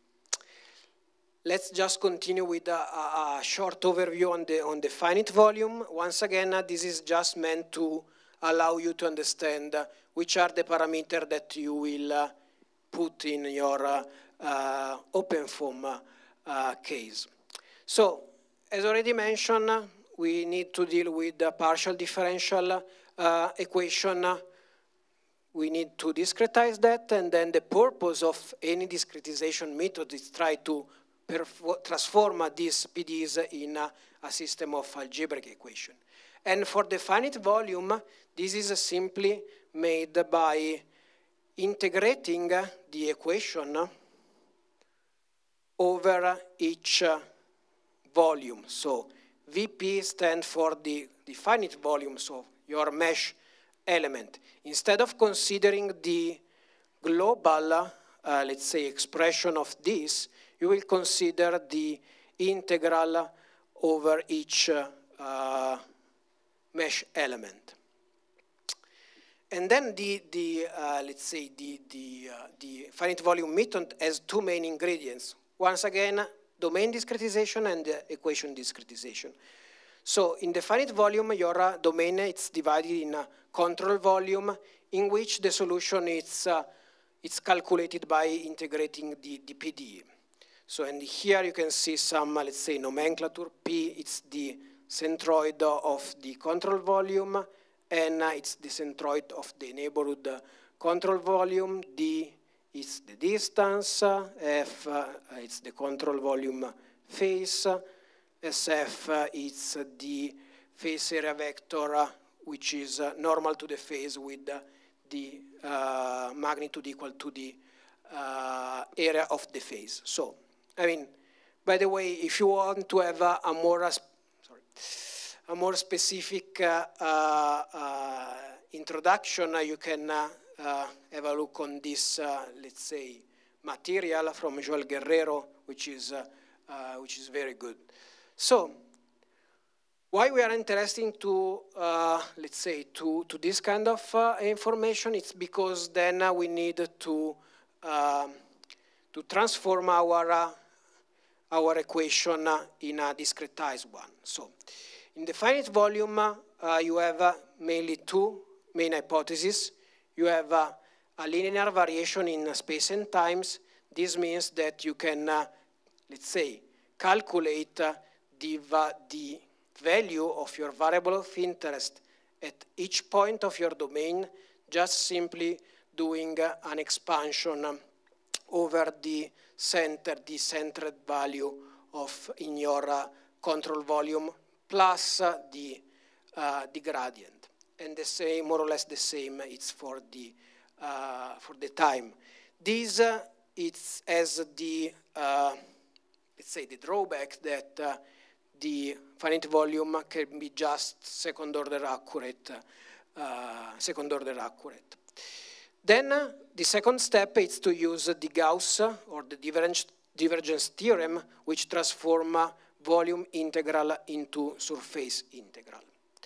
Speaker 2: let's just continue with a, a, a short overview on the, on the finite volume. Once again, uh, this is just meant to allow you to understand uh, which are the parameters that you will uh, put in your uh, uh, OpenFOAM uh, uh, case. So, as already mentioned, uh, we need to deal with the partial differential uh, equation. We need to discretize that, and then the purpose of any discretization method is try to transform uh, these P Ds in uh, a system of algebraic equation. And for the finite volume, this is uh, simply made by integrating uh, the equation over each uh, volume. So V P stands for the, the finite volume, so your mesh element. Instead of considering the global, uh, let's say, expression of this, you will consider the integral over each uh, uh, mesh element. And then the, the uh, let's say, the, the, uh, the finite volume method has two main ingredients. Once again, domain discretization and uh, equation discretization. So in the finite volume, your uh, domain is divided in a control volume in which the solution is uh, it's calculated by integrating the, the P D E. So and here you can see some, uh, let's say, nomenclature. P, it's the centroid of the control volume. N, it's the centroid of the neighborhood uh, control volume. D is the distance. Uh, F, uh, it's the control volume phase. S F, uh, it's uh, the phase area vector, uh, which is uh, normal to the phase with uh, the uh, magnitude equal to the uh, area of the phase. So, I mean, by the way, if you want to have a, a more, uh, sorry, a more specific uh, uh, uh, introduction, uh, you can uh, uh, have a look on this, uh, let's say, material from Joel Guerrero, which is, uh, uh, which is very good. So, why we are interested to, uh, let's say, to, to this kind of uh, information? It's because then uh, we need to, uh, to transform our, uh, our equation uh, in a discretized one. So, in the finite volume, uh, you have uh, mainly two main hypotheses. You have uh, a linear variation in uh, space and times. This means that you can, uh, let's say, calculate uh, the, va the value of your variable of interest at each point of your domain, just simply doing uh, an expansion um, over the center, the centered value of in your uh, control volume plus uh, the, uh, the gradient. And the same, more or less the same, it's for the, uh, for the time. This uh, it's as the, uh, let's say, the drawback that uh, the finite volume can be just second order accurate, uh, second order accurate. Then uh, the second step is to use uh, the Gauss uh, or the divergence, divergence theorem, which transform uh, volume integral into surface integral.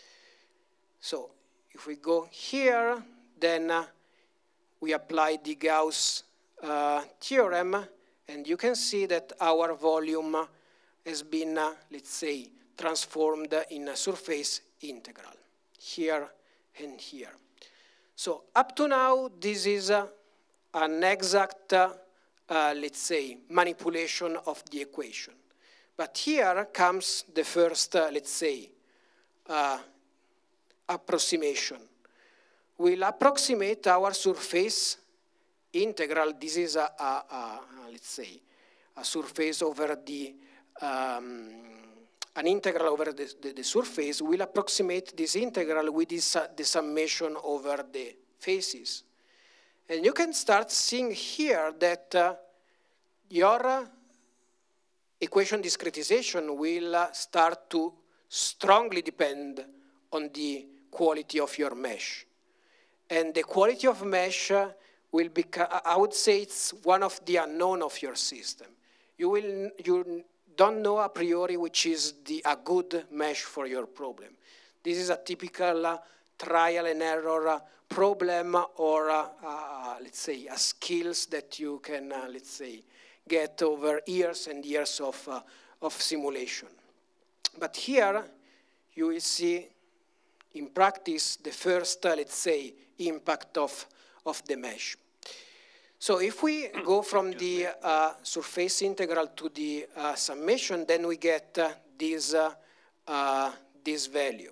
Speaker 2: So if we go here, then uh, we apply the Gauss uh, theorem, and you can see that our volume uh, has been, uh, let's say, transformed in a surface integral, here and here. So up to now, this is uh, an exact, uh, uh, let's say, manipulation of the equation. But here comes the first, uh, let's say, uh, approximation. We'll approximate our surface integral. This is a, a, a let's say, a surface over the, um, an integral over the, the, the surface. We'll approximate this integral with this, uh, the summation over the faces. And you can start seeing here that uh, your uh, equation discretization will uh, start to strongly depend on the quality of your mesh. And the quality of mesh uh, will become, I would say it's one of the unknown of your system. You, will, you don't know a priori which is the, a good mesh for your problem. This is a typical uh, trial and error uh, problem or, uh, uh, let's say, a skills that you can, uh, let's say, get over years and years of, uh, of simulation. But here, you will see in practice the first, uh, let's say, impact of, of the mesh. So if we go from the uh, surface integral to the uh, summation, then we get uh, this, uh, uh, this value.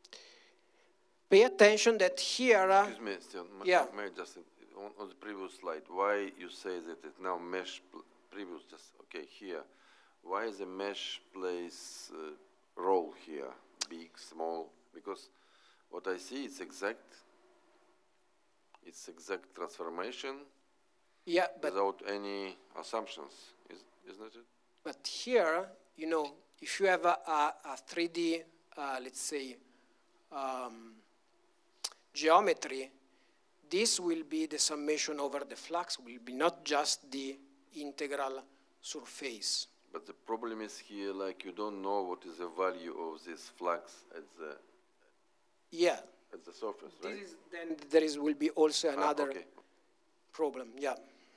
Speaker 2: Pay attention that here... Uh,
Speaker 1: Excuse me, Stian,
Speaker 2: yeah.
Speaker 1: may I just, on, on the previous slide, why you say that it now mesh, previous, just, okay, here, why is the mesh plays uh, role here, big, small? Because what I see, it's exact, it's exact transformation
Speaker 2: yeah, but,
Speaker 1: without any assumptions, is, isn't it?
Speaker 2: But here, you know, if you have a, a, a three D, uh, let's say, um, geometry, this will be the summation over the flux, will be not just the integral surface.
Speaker 1: But the problem is here, like you don't know what is the value of this flux at the
Speaker 2: Yeah.
Speaker 1: at the surface, right?
Speaker 2: This is, then there is will be also another
Speaker 1: ah, okay.
Speaker 2: problem. Yeah.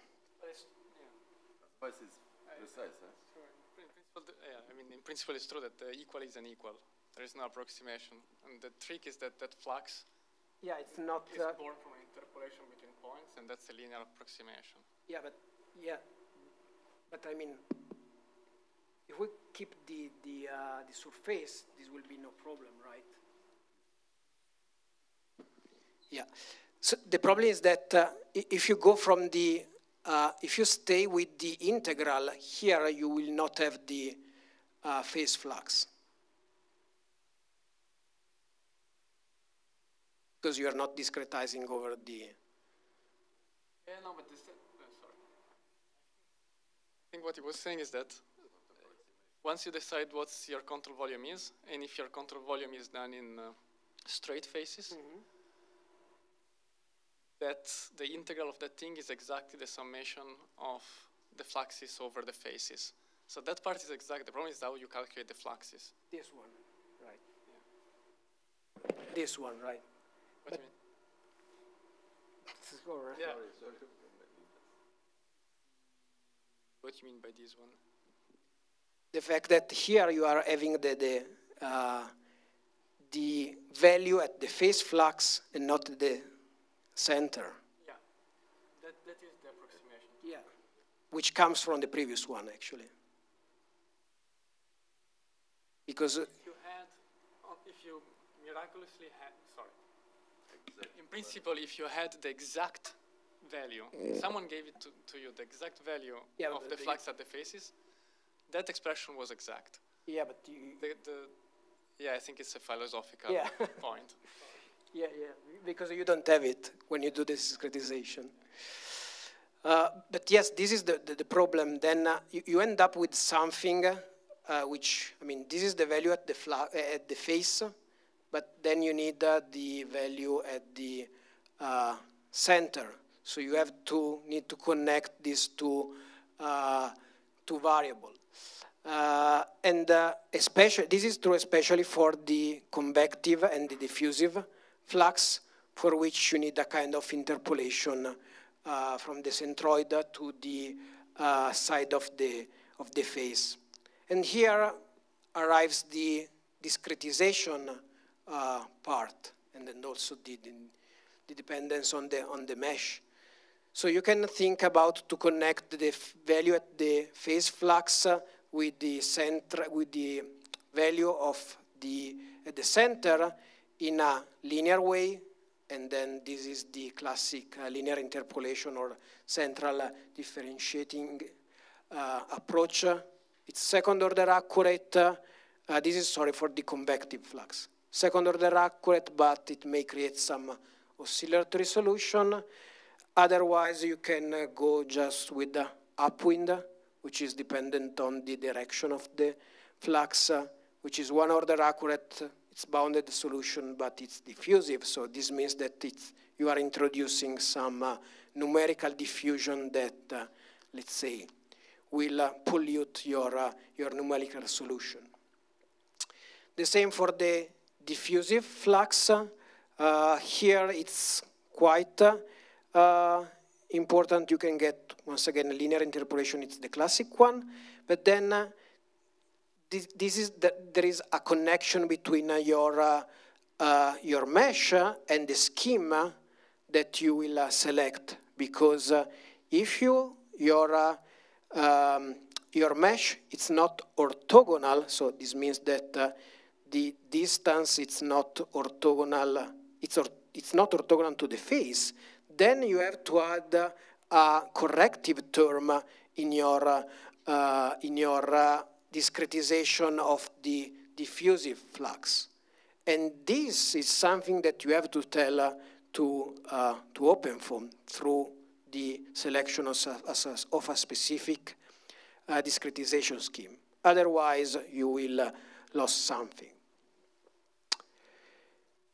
Speaker 1: Price is precise, huh?
Speaker 4: So in principle, the- yeah, I mean, in principle, it's true that the equal is an equal. There is no approximation, and the trick is that that flux
Speaker 2: Yeah, it's not.
Speaker 4: is
Speaker 2: Uh,
Speaker 4: born from an interpolation between points, and that's a linear approximation.
Speaker 2: yeah, but yeah, but I mean, if we keep the the uh, the surface, this will be no problem, right? Yeah. So the problem is that uh, i- if you go from the uh, if you stay with the integral here, you will not have the uh, phase flux. Because you are not discretizing over the.
Speaker 4: Yeah, no, but this, uh, sorry. I think what he was saying is that once you decide what your control volume is, and if your control volume is done in uh, straight faces, that the integral of that thing is exactly the summation of the fluxes over the faces. So that part is exact. The problem is how you calculate the fluxes.
Speaker 2: This one, right? This one, right?
Speaker 4: What do you mean?
Speaker 2: This is all right.
Speaker 4: Yeah. What do you mean by this one?
Speaker 2: The fact that here you are having the the, uh, the value at the phase flux and not the center.
Speaker 4: Yeah, that, that is the approximation.
Speaker 2: Yeah. Which comes from the previous one, actually. Because uh,
Speaker 4: If you had, uh, if you miraculously had, sorry. In principle, if you had the exact value, someone gave it to, to you, the exact value
Speaker 2: Yeah,
Speaker 4: of
Speaker 2: but
Speaker 4: the
Speaker 2: the-
Speaker 4: flux at the faces, that expression was exact.
Speaker 2: yeah, but you,
Speaker 4: The, the, yeah, I think it's a philosophical
Speaker 2: Yeah.
Speaker 4: point.
Speaker 2: yeah, yeah, because you don't have it when you do this discretization. Uh, but yes, this is the, the, the problem. Then uh, you, you end up with something uh, which, I mean, this is the value at the, fla uh, at the face, but then you need uh, the value at the uh, center. So you have to need to connect these two, uh, two variables. Uh, and uh, especially, this is true especially for the convective and the diffusive flux, for which you need a kind of interpolation uh, from the centroid to the uh, side of the, of the face. And here arrives the discretization uh, part, and then also the, the, the dependence on the, on the mesh. So you can think about to connect the value at the phase flux uh, with the center, with the value of the at the center in a linear way, and then this is the classic uh, linear interpolation or central uh, differentiating uh, approach. It's second order accurate. Uh, uh, this is sorry for the convective flux. Second order accurate, but it may create some oscillatory solution. Otherwise, you can uh, go just with the upwind, which is dependent on the direction of the flux, uh, which is one order accurate. It's bounded solution, but it's diffusive. So this means that it's, you are introducing some uh, numerical diffusion that, uh, let's say, will uh, pollute your, uh, your numerical solution. The same for the diffusive flux. Uh, here it's quite uh, uh, important. You can get, once again, a linear interpolation. It's the classic one. But then uh, this, this is the, there is a connection between uh, your, uh, uh, your mesh and the scheme that you will uh, select. Because uh, if you, your, uh, um, your mesh, it's not orthogonal, so this means that uh, the distance it's not orthogonal, it's, or, it's not orthogonal to the face, then you have to add uh, a corrective term in your, uh, in your uh, discretization of the diffusive flux. And this is something that you have to tell uh, to, uh, to OpenFOAM through the selection of a, of a specific uh, discretization scheme. Otherwise, you will uh, lose something.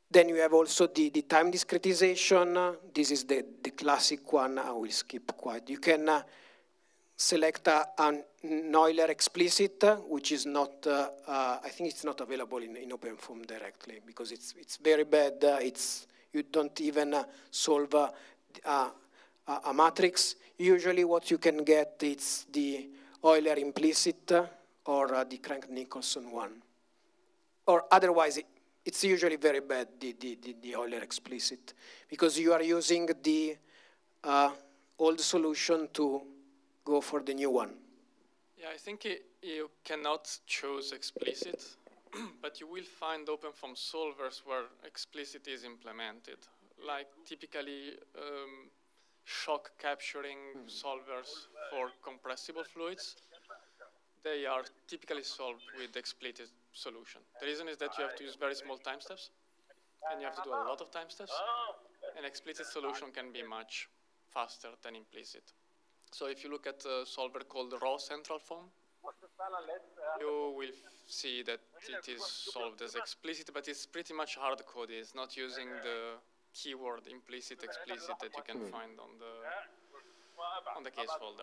Speaker 2: Then you have also the, the time discretization. This is the, the classic one. I will skip quite. You can uh, select uh, an Euler explicit, which is not, uh, uh, I think it's not available in, in OpenFOAM directly because it's, it's very bad. Uh, it's, you don't even uh, solve uh, uh, a matrix. Usually what you can get is the Euler implicit uh, or uh, the Crank-Nicolson one. Or otherwise, it, it's usually very bad, the, the, the, the Euler explicit, because you are using the uh, old solution to go for the new one.
Speaker 4: Yeah, I think it, you cannot choose explicit, but you will find OpenFOAM solvers where explicit is implemented, like typically um, shock capturing mm. solvers for compressible fluids. They are typically solved with explicit solution. The reason is that you have to use very small time steps, and you have to do a lot of time steps. An explicit solution can be much faster than implicit. So if you look at a solver called raw central foam, you will see that it is solved as explicit, but it's pretty much hard-coded. It's not using the keyword implicit, explicit that you can mm. find on the on the case folder.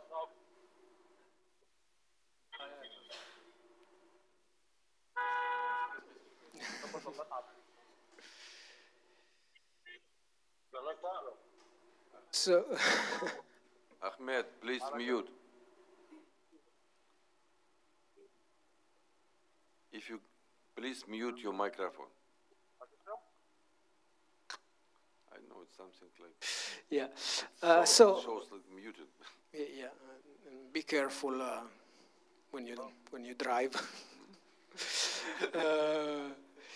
Speaker 2: So,
Speaker 1: Ahmed, please mute. If you please mute your microphone. I know it's something like.
Speaker 2: Yeah. Uh, so.
Speaker 1: Shows like muted.
Speaker 2: Yeah. Uh, be careful uh, when you when you drive. uh,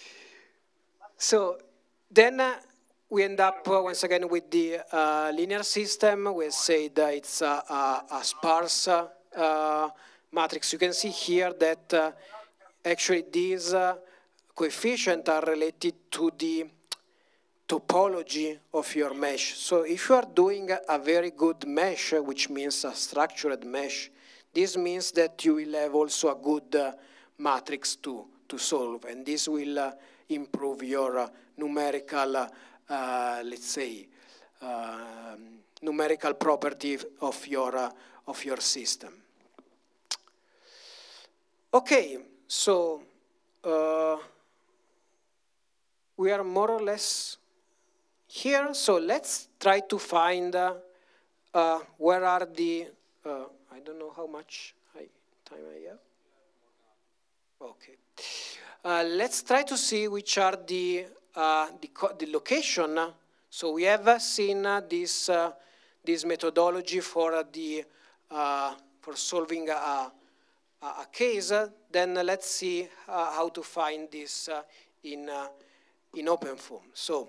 Speaker 2: so then. Uh, We end up uh, once again with the uh, linear system. We say that it's a, a, a sparse uh, matrix. You can see here that uh, actually these uh, coefficients are related to the topology of your mesh. So if you are doing a very good mesh, which means a structured mesh, this means that you will have also a good uh, matrix to, to solve. And this will uh, improve your uh, numerical uh, Uh, let's say, uh, numerical property of your, uh, of your system. Okay, so uh, we are more or less here. So let's try to find uh, uh, where are the, uh, I don't know how much I, time I have. Okay. Uh, let's try to see which are the Uh, the, the location. So we have uh, seen uh, this uh, this methodology for uh, the uh, for solving a, a, a case. Then uh, let's see uh, how to find this uh, in uh, in OpenFOAM. So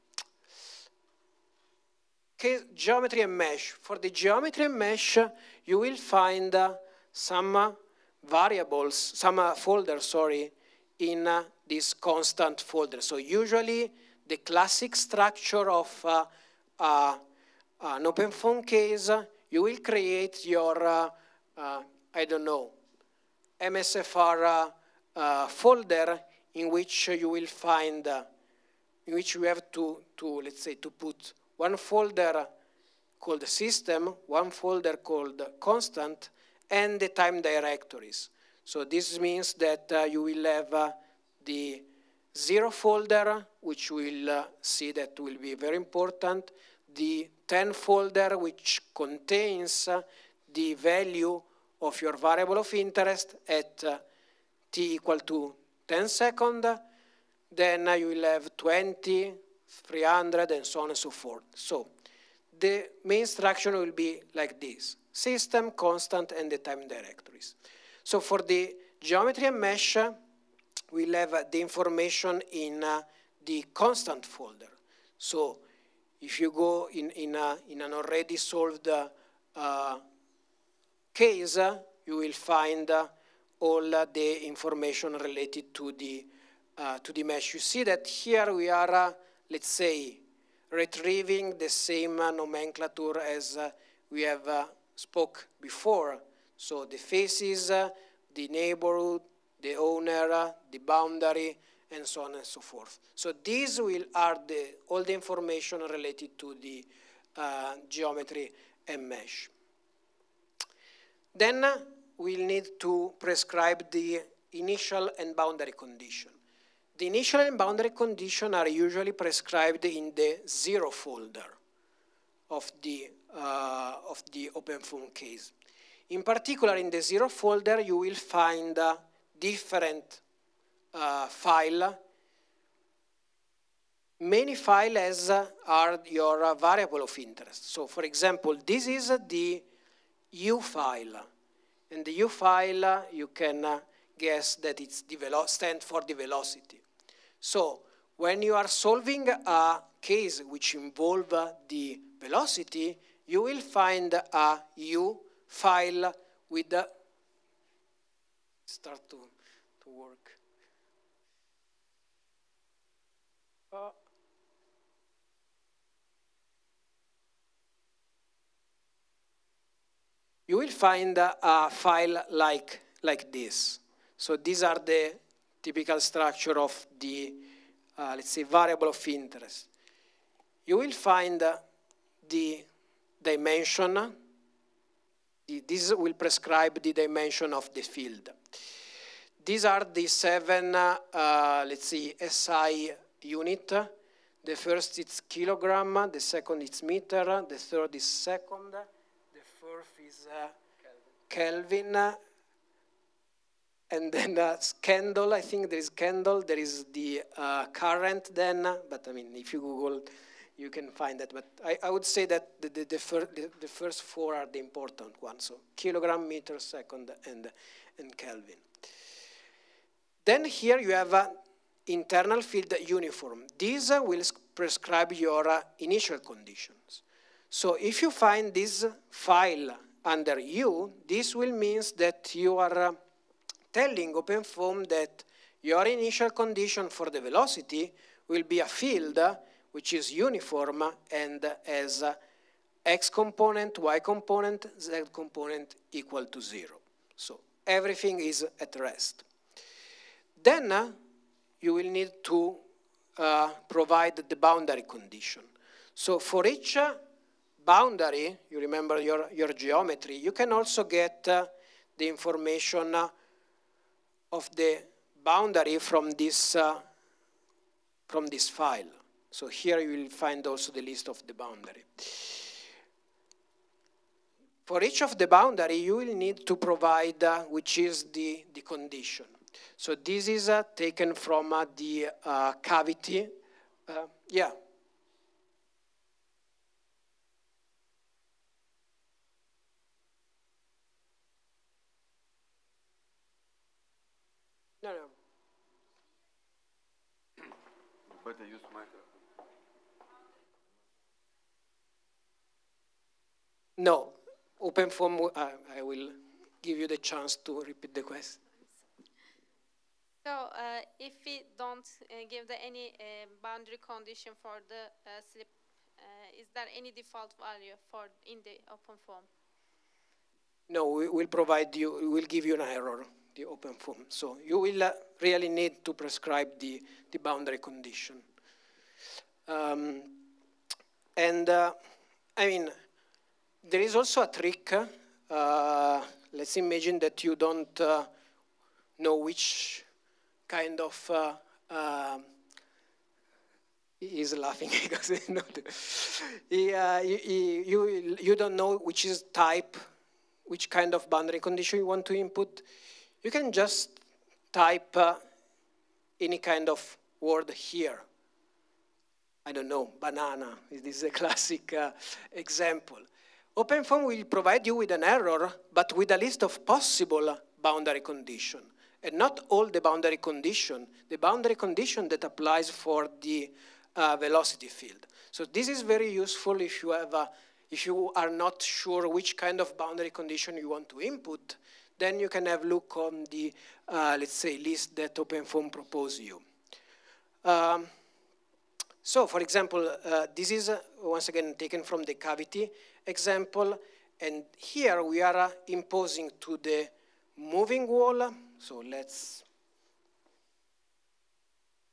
Speaker 2: case, geometry and mesh. For the geometry and mesh, you will find uh, some uh, variables, some uh, folders, sorry, in uh, this constant folder. So usually the classic structure of uh, uh, an OpenFOAM case, uh, you will create your, uh, uh, I don't know, M S F R uh, uh, folder in which you will find, uh, in which you have to, to, let's say, to put one folder called system, one folder called constant, and the time directories. So this means that uh, you will have uh, the zero folder, which we'll uh, see that will be very important, the ten folder, which contains uh, the value of your variable of interest at uh, t equal to ten seconds, then uh, you will have twenty, three hundred, and so on and so forth. So the main instruction will be like this: system, constant, and the time directories. So for the geometry and mesh, we'll have uh, the information in uh, the constant folder. So if you go in, in, a, in an already solved uh, uh, case, uh, you will find uh, all uh, the information related to the, uh, to the mesh. You see that here we are, uh, let's say, retrieving the same uh, nomenclature as uh, we have uh, spoke before. So the faces, uh, the neighborhood, the owner, uh, the boundary, and so on and so forth. So these will are the, all the information related to the uh, geometry and mesh. Then uh, we'll need to prescribe the initial and boundary condition. The initial and boundary condition are usually prescribed in the zero folder of the, uh, of the OpenFOAM case. In particular, in the zero folder, you will find uh, different uh, file. Many files uh, are your uh, variable of interest. So, for example, this is uh, the U file. And the U file, uh, you can uh, guess that it's the stands for the velocity. So, when you are solving a case which involves uh, the velocity, you will find a U file with the start to, to work. Uh, you will find a, a file like, like this. So these are the typical structure of the, uh, let's say, variable of interest. You will find uh, the dimension. The, this will prescribe the dimension of the field. These are the seven, uh, uh, let's see, S I unit. The first is kilogram, the second is meter, the third is second, the fourth is uh, Kelvin, Kelvin and then uh, candle, I think there is candle, there is the uh, current then, but I mean, if you Google, you can find that. But I, I would say that the, the, the, fir the, the first four are the important ones, so kilogram, meter, second, and, and Kelvin. Then here you have uh, internal field uniform. These uh, will prescribe your uh, initial conditions. So if you find this file under U, this will mean that you are uh, telling OpenFOAM that your initial condition for the velocity will be a field uh, which is uniform and has uh, x component, y component, z component equal to zero. So everything is at rest. Then uh, you will need to uh, provide the boundary condition. So for each uh, boundary, you remember your, your geometry, you can also get uh, the information uh, of the boundary from this, uh, from this file. So here you will find also the list of the boundary. For each of the boundary, you will need to provide uh, which is the, the condition. So this is uh, taken from uh, the uh, cavity. Uh, yeah. No, no.
Speaker 1: Better use microphone.
Speaker 2: No. OpenFOAM, uh, I will give you the chance to repeat the question.
Speaker 5: So uh, if we don't uh, give the any uh, boundary condition for the uh, slip, uh, is there any default value for in the OpenFOAM?
Speaker 2: No, we will provide you, we will give you an error, the OpenFOAM. So you will uh, really need to prescribe the, the boundary condition. Um, and uh, I mean, there is also a trick. Uh, let's imagine that you don't uh, know which kind of, uh, uh, he is laughing because he, uh, you, you, you don't know which is type, which kind of boundary condition you want to input. You can just type uh, any kind of word here. I don't know, banana, this is a classic uh, example. OpenFOAM will provide you with an error, but with a list of possible boundary conditions. And not all the boundary condition, the boundary condition that applies for the uh, velocity field. So this is very useful if you have a, if you are not sure which kind of boundary condition you want to input, then you can have a look on the, uh, let's say, list that OpenFOAM proposes you. Um, so, for example, uh, this is, uh, once again, taken from the cavity example, and here we are uh, imposing to the moving wall. So let's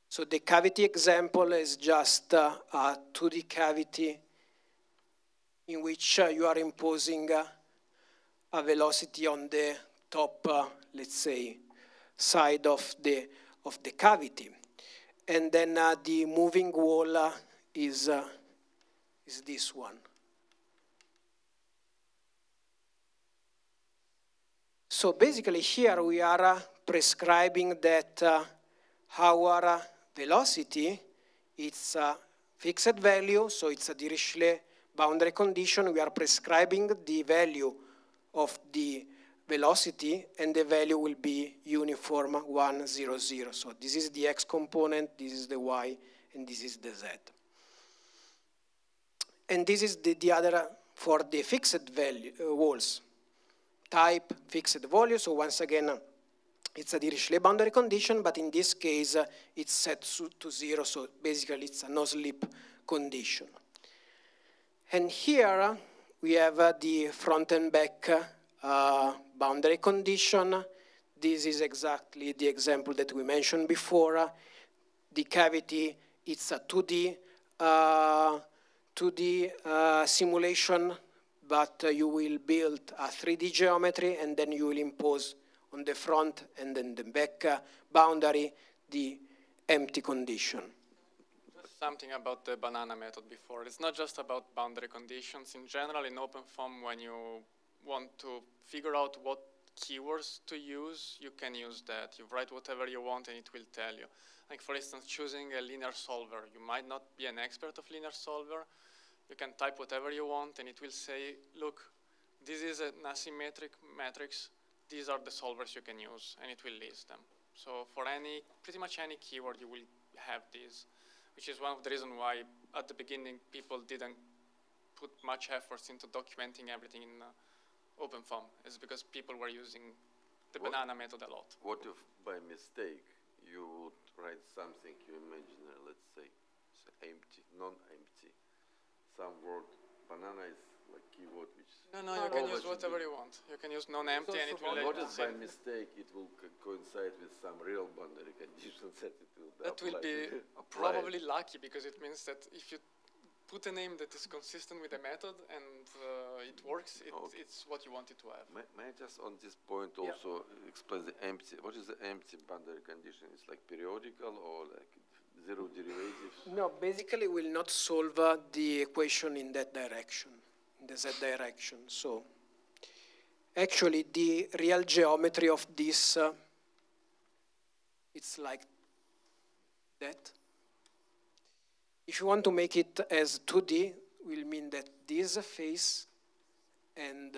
Speaker 2: So the cavity example is just uh, a two D cavity in which uh, you are imposing uh, a velocity on the top, uh, let's say, side of the, of the cavity. And then uh, the moving wall uh, is, uh, is this one. So basically here we are uh, prescribing that uh, our uh, velocity, it's a fixed value, so it's a Dirichlet boundary condition. We are prescribing the value of the velocity, and the value will be uniform one, zero, zero. So this is the x component, this is the y, and this is the z. And this is the, the other uh, for the fixed value uh, walls. Type fixed value, so once again, uh, it's a Dirichlet boundary condition, but in this case, uh, it's set to zero, so basically it's a no-slip condition. And here uh, we have uh, the front and back uh, boundary condition. This is exactly the example that we mentioned before. Uh, the cavity, it's a two D, uh, two D uh, simulation, but uh, you will build a three D geometry, and then you will impose on the front and then the back uh, boundary the empty condition.
Speaker 4: Just something about the banana method before. It's not just about boundary conditions. In general, in OpenFOAM, when you want to figure out what keywords to use, you can use that. You write whatever you want and it will tell you. Like for instance, choosing a linear solver. You might not be an expert of linear solver. You can type whatever you want and it will say, look, this is an asymmetric matrix. These are the solvers you can use, and it will list them. So for any, pretty much any keyword, you will have these, which is one of the reasons why at the beginning people didn't put much efforts into documenting everything in uh, OpenFOAM. It's because people were using the
Speaker 1: What-
Speaker 4: banana method a lot.
Speaker 1: What if by mistake you would write something you imagine, uh, let's say, say empty, non-empty, some word, banana is like keyword which.
Speaker 4: No, no,
Speaker 1: all
Speaker 4: you can
Speaker 1: that
Speaker 4: use
Speaker 1: should
Speaker 4: whatever
Speaker 1: be-
Speaker 4: you want. You can use non-empty and it will
Speaker 1: What
Speaker 4: let you
Speaker 1: if by
Speaker 4: say.
Speaker 1: mistake it will co- coincide with some real boundary conditions that it will
Speaker 4: That will
Speaker 1: apply-
Speaker 4: be
Speaker 1: apply?
Speaker 4: probably lucky, because it means that if you put a name that is consistent with the method and uh, it works, it,
Speaker 1: Okay.
Speaker 4: it's what you wanted to have.
Speaker 1: May, may I just on this point
Speaker 2: Yeah.
Speaker 1: also explain the empty, what is the empty boundary condition? It's like periodical or like zero derivatives?
Speaker 2: No, basically will not solve uh, the equation in that direction, in the z direction. So actually the real geometry of this, uh, it's like that. If you want to make it as two D, will mean that this face and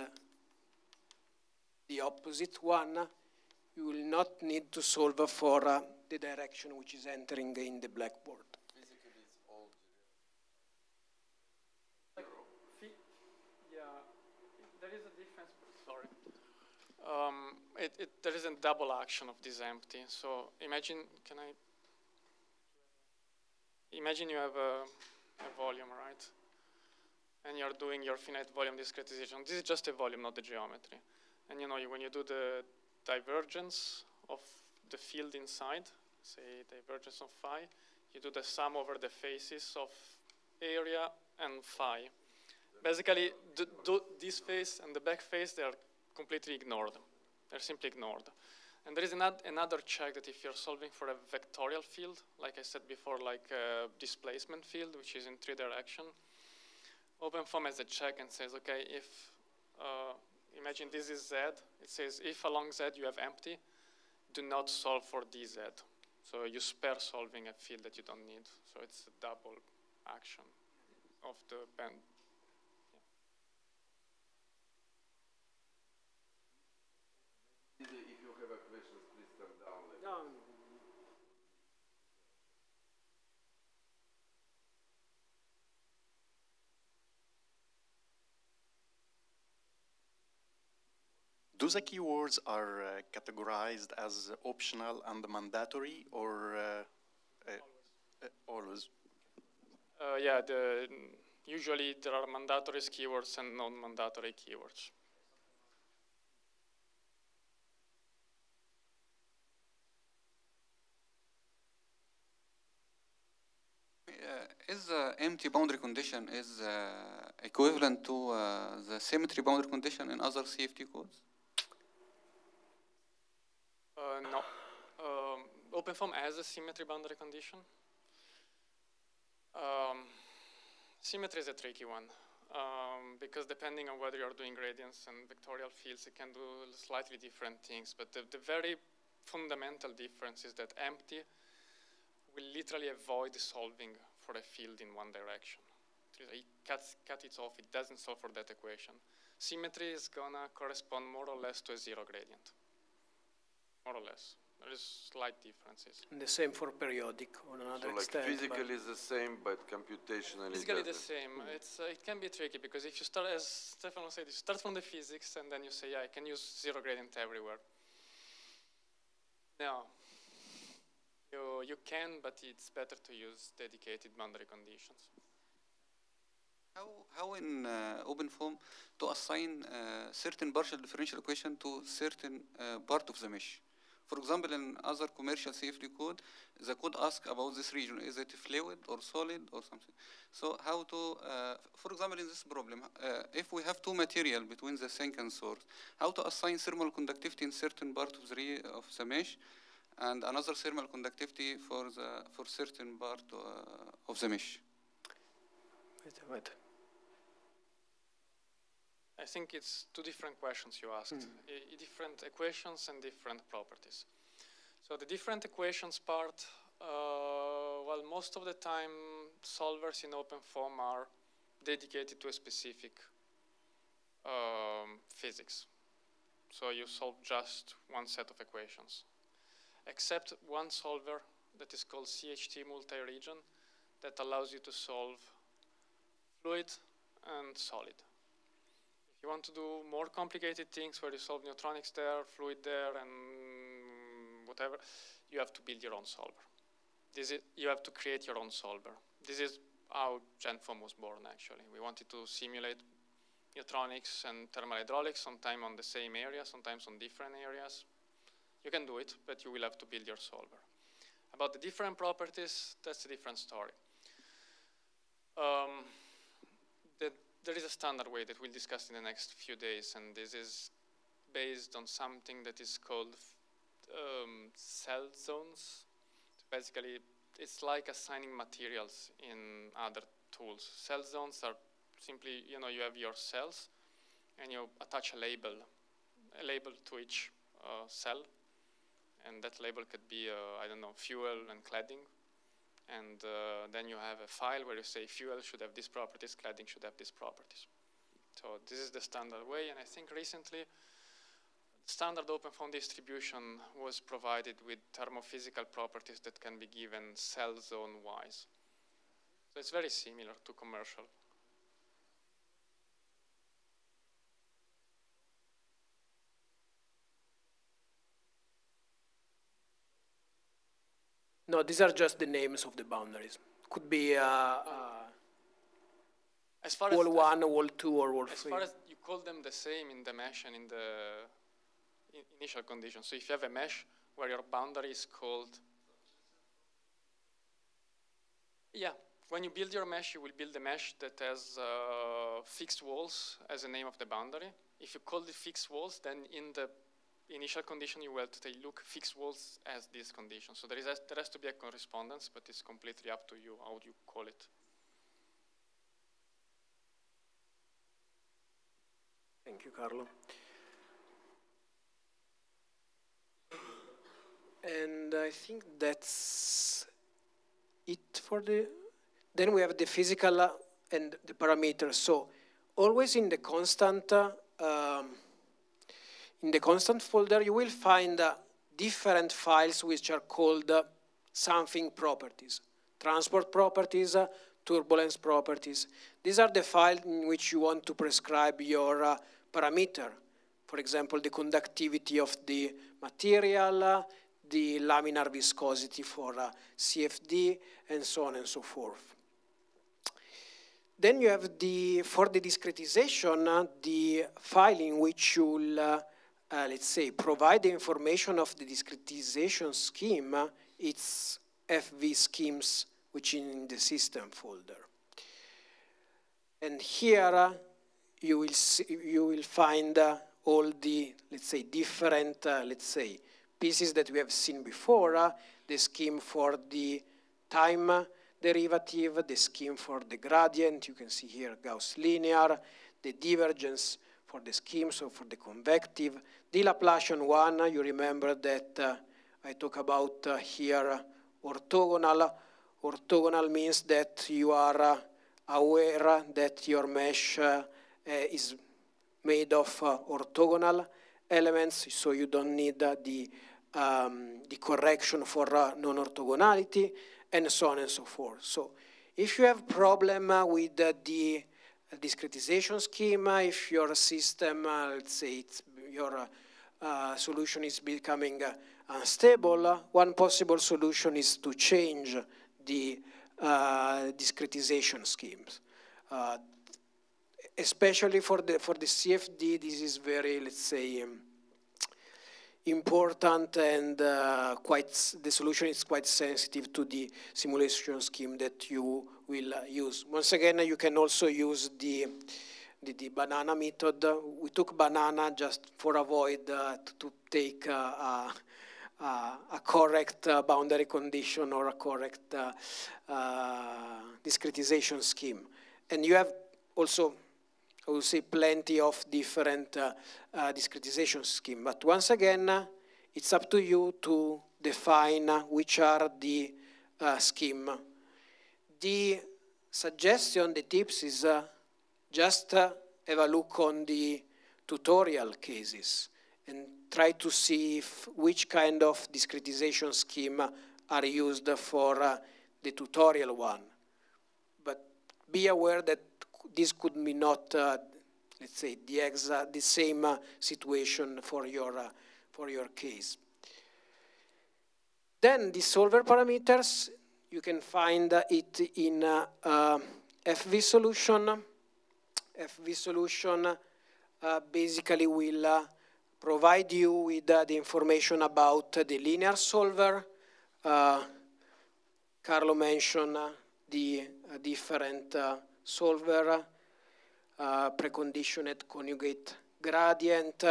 Speaker 2: the opposite one, you will not need to solve for uh, the direction which is entering in the blackboard.
Speaker 4: Yeah, there is a difference. Sorry. Um, it, it, there is a double action of this empty. So imagine, can I? Imagine you have a, a volume, right? And you're doing your finite volume discretization. This is just a volume, not the geometry. And you know, you, when you do the divergence of the field inside, say divergence of phi, you do the sum over the faces of area and phi. Basically, the, the, this face and the back face, they are completely ignored. They're simply ignored. And there is another, another check that if you're solving for a vectorial field, like I said before, like a displacement field, which is in three direction, OpenFOAM has a check and says, okay, if, uh, imagine this is Z, it says if along Z you have empty, do not solve for dz. So you spare solving a field that you don't need. So it's a double action of the band.
Speaker 1: If you have a question, please turn down. Like
Speaker 2: No,
Speaker 6: Do the keywords are uh, categorized as optional and mandatory, or uh, uh, uh, always?
Speaker 4: Uh, yeah, the, usually there are mandatory keywords and non-mandatory keywords.
Speaker 7: uh, is the empty boundary condition is uh, equivalent to uh, the symmetry boundary condition in other C F T codes?
Speaker 4: Uh, no. Um, OpenFOAM has a symmetry boundary condition. Um, symmetry is a tricky one um, because depending on whether you're doing gradients and vectorial fields, it can do slightly different things. But the, the very fundamental difference is that empty will literally avoid solving for a field in one direction. It cuts, cut it off, it doesn't solve for that equation. Symmetry is gonna correspond more or less to a zero gradient, more or less. There is slight differences.
Speaker 2: And the same for periodic on another
Speaker 1: So like
Speaker 2: extent.
Speaker 1: physically is the same, but computationally
Speaker 4: Physically the
Speaker 1: doesn't.
Speaker 4: same. Mm. It's, uh, it can be tricky because if you start, as Stefano said, you start from the physics and then you say, yeah, I can use zero gradient everywhere. No. You, you can, but it's better to use dedicated boundary conditions.
Speaker 7: How, how in uh, OpenFOAM to assign uh, certain partial differential equation to certain uh, part of the mesh? For example, in other commercial C F D code, the code asks about this region. Is it fluid or solid or something? So how to, uh, for example, in this problem, uh, if we have two material between the sink and source, how to assign thermal conductivity in certain part of the, re of the mesh and another thermal conductivity for, the, for certain part uh, of the mesh?
Speaker 2: Wait, wait.
Speaker 4: I think it's two different questions you asked, mm. I, different equations and different properties. So the different equations part, uh, well, most of the time solvers in OpenFOAM are dedicated to a specific um, physics. So you solve just one set of equations, except one solver that is called C H T multi-region that allows you to solve fluid and solid. If you want to do more complicated things where you solve neutronics there, fluid there, and whatever, you have to build your own solver. This is, you have to create your own solver. This is how GenFOAM was born, actually. We wanted to simulate neutronics and thermal hydraulics, sometimes on the same area, sometimes on different areas. You can do it, but you will have to build your solver. About the different properties, that's a different story. Um, the, there is a standard way that we'll discuss in the next few days, and this is based on something that is called um, cell zones. Basically, it's like assigning materials in other tools. Cell zones are simply, you know, you have your cells, and you attach a label, a label to each uh, cell, and that label could be, uh, I don't know, fuel and cladding. And uh, then you have a file where you say fuel should have these properties, cladding should have these properties. So this is the standard way, and I think recently standard OpenFOAM distribution was provided with thermophysical properties that can be given cell zone-wise. So it's very similar to commercial.
Speaker 2: No, these are just the names of the boundaries. Could be uh, uh,
Speaker 4: as far
Speaker 2: wall
Speaker 4: as,
Speaker 2: one, wall two, or wall
Speaker 4: as
Speaker 2: three.
Speaker 4: As far as you call them the same in the mesh and in the in initial conditions. So if you have a mesh where your boundary is called, yeah, when you build your mesh, you will build a mesh that has uh, fixed walls as the name of the boundary. If you call the fixed walls, then in the initial condition, you will say, look, fixed walls as this condition. So there, is a, there has to be a correspondence, but it's completely up to you how you call it.
Speaker 2: Thank you, Carlo. And I think that's it for the, then we have the physical uh, and the parameters. So always in the constant, uh, um, in the constant folder, you will find uh, different files which are called uh, something properties, transport properties, uh, turbulence properties. These are the files in which you want to prescribe your uh, parameter. For example, the conductivity of the material, uh, the laminar viscosity for uh, C F D, and so on and so forth. Then you have the, for the discretization, uh, the file in which you'll uh, Uh, let's say, provide the information of the discretization scheme, uh, it's fvschemes which is in the system folder. And here uh, you will see, you will find uh, all the, let's say, different, uh, let's say, pieces that we have seen before, uh, the scheme for the time derivative, the scheme for the gradient, you can see here Gauss linear, the divergence for the scheme, so for the convective. The Laplacian one, you remember that uh, I talk about uh, here orthogonal. Orthogonal means that you are uh, aware that your mesh uh, is made of uh, orthogonal elements, so you don't need uh, the, um, the correction for uh, non-orthogonality, and so on and so forth. So if you have problem uh, with uh, the discretization scheme, uh, if your system, uh, let's say it's, your uh, uh, solution is becoming uh, unstable, uh, one possible solution is to change the uh, discretization schemes. Uh, especially for the, for the C F D, this is very, let's say, um, important, and uh, quite, the solution is quite sensitive to the simulation scheme that you will uh, use. Once again, you can also use the, the, the banana method. We took banana just for avoid uh, to, to take uh, a, a, a correct uh, boundary condition or a correct uh, uh, discretization scheme. And you have also, I will say, plenty of different uh, uh, discretization scheme. But once again, uh, it's up to you to define uh, which are the uh, scheme. The suggestion, the tips is uh, just uh, have a look on the tutorial cases and try to see if, which kind of discretization scheme are used for uh, the tutorial one. But be aware that this could be not, uh, let's say, the exact, the same uh, situation for your, uh, for your case. Then the solver parameters, you can find uh, it in uh, uh, F V solution. F V solution uh, basically will uh, provide you with uh, the information about uh, the linear solver. Uh, Carlo mentioned uh, the uh, different uh, solver, uh, preconditioned conjugate gradient.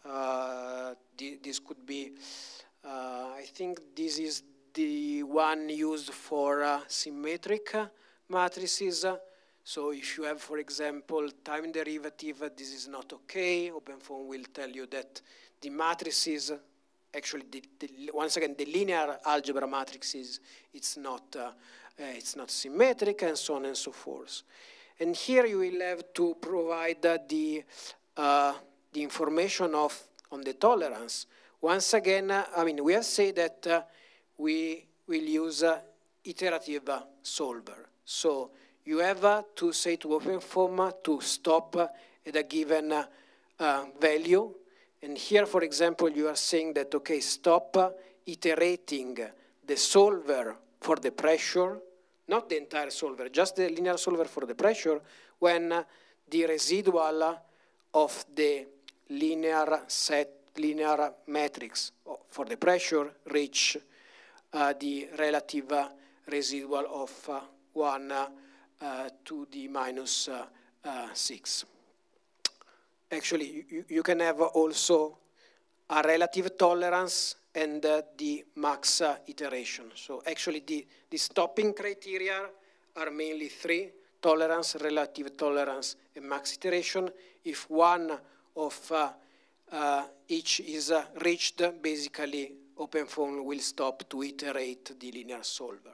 Speaker 2: Uh, this could be, uh, I think this is the one used for uh, symmetric matrices. So if you have, for example, time derivative, this is not okay. OpenFOAM will tell you that the matrices, actually, the, the, once again, the linear algebra matrices, it's not, uh, uh, it's not symmetric, and so on and so forth. And here you will have to provide uh, the, uh, the information of, on the tolerance. Once again, uh, I mean, we have said that uh, we will use uh, iterative uh, solver. So you have uh, to say to OpenFOAM to stop uh, at a given uh, uh, value. And here, for example, you are saying that, okay, stop uh, iterating the solver for the pressure, not the entire solver, just the linear solver for the pressure, when uh, the residual of the linear set, linear matrix for the pressure reach uh, the relative uh, residual of uh, one uh, uh, to the minus uh, uh, six. Actually, you, you can have also a relative tolerance and uh, the max uh, iteration. So actually the, the stopping criteria are mainly three: tolerance, relative tolerance, and max iteration. If one of uh, uh, each is uh, reached, basically OpenFOAM will stop to iterate the linear solver.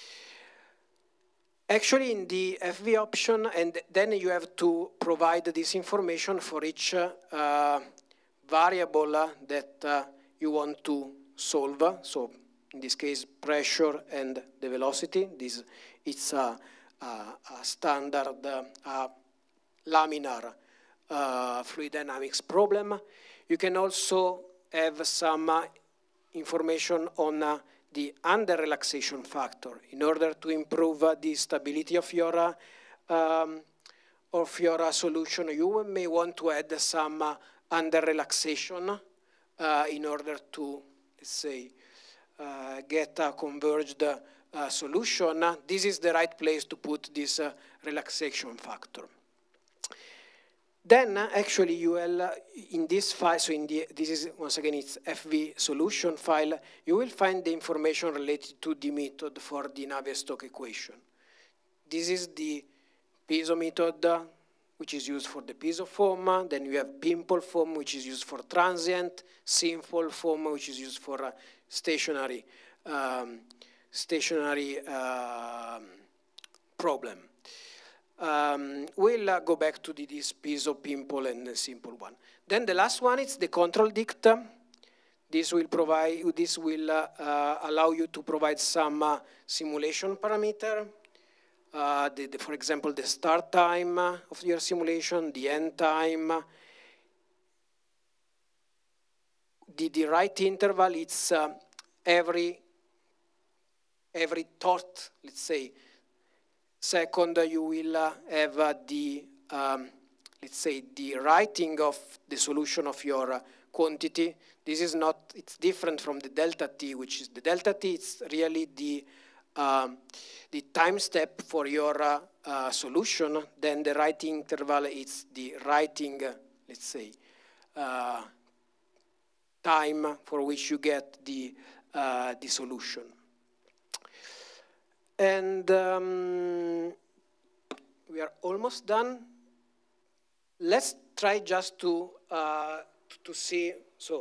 Speaker 2: Actually, in the F V option, and then you have to provide this information for each uh, variable uh, that uh, you want to solve. So in this case, pressure and the velocity. This it's a, a, a standard uh, a laminar uh, fluid dynamics problem. You can also have some uh, information on uh, the under-relaxation factor in order to improve uh, the stability of your, uh, um, of your uh, solution. You may want to add some uh, under-relaxation uh, in order to, let's say, uh, get a converged uh, solution, uh, this is the right place to put this uh, relaxation factor. Then uh, actually you will, uh, in this file, so in the, this is, once again, it's F V solution file, you will find the information related to the method for the Navier-Stokes equation. This is the piezo method, uh, which is used for the piezo foam. Then you have pimple foam, which is used for transient, simple foam, which is used for uh, stationary, um, stationary uh, problem. Um, we'll uh, go back to the, this piezo, pimple, and the simple one. Then the last one is the control dict. This will provide, this will uh, uh, allow you to provide some uh, simulation parameter. Uh, the, the, for example, the start time of your simulation, the end time. The, the right interval, it's uh, every, every thought, let's say. Second, uh, you will uh, have uh, the, um, let's say, the writing of the solution of your uh, quantity. This is not, it's different from the delta t, which is the delta t, it's really the, um, the time step for your uh, uh, solution. Then the writing interval is the writing, uh, let's say, uh, time for which you get the, uh, the solution. And um, we are almost done. Let's try just to, uh, to see, so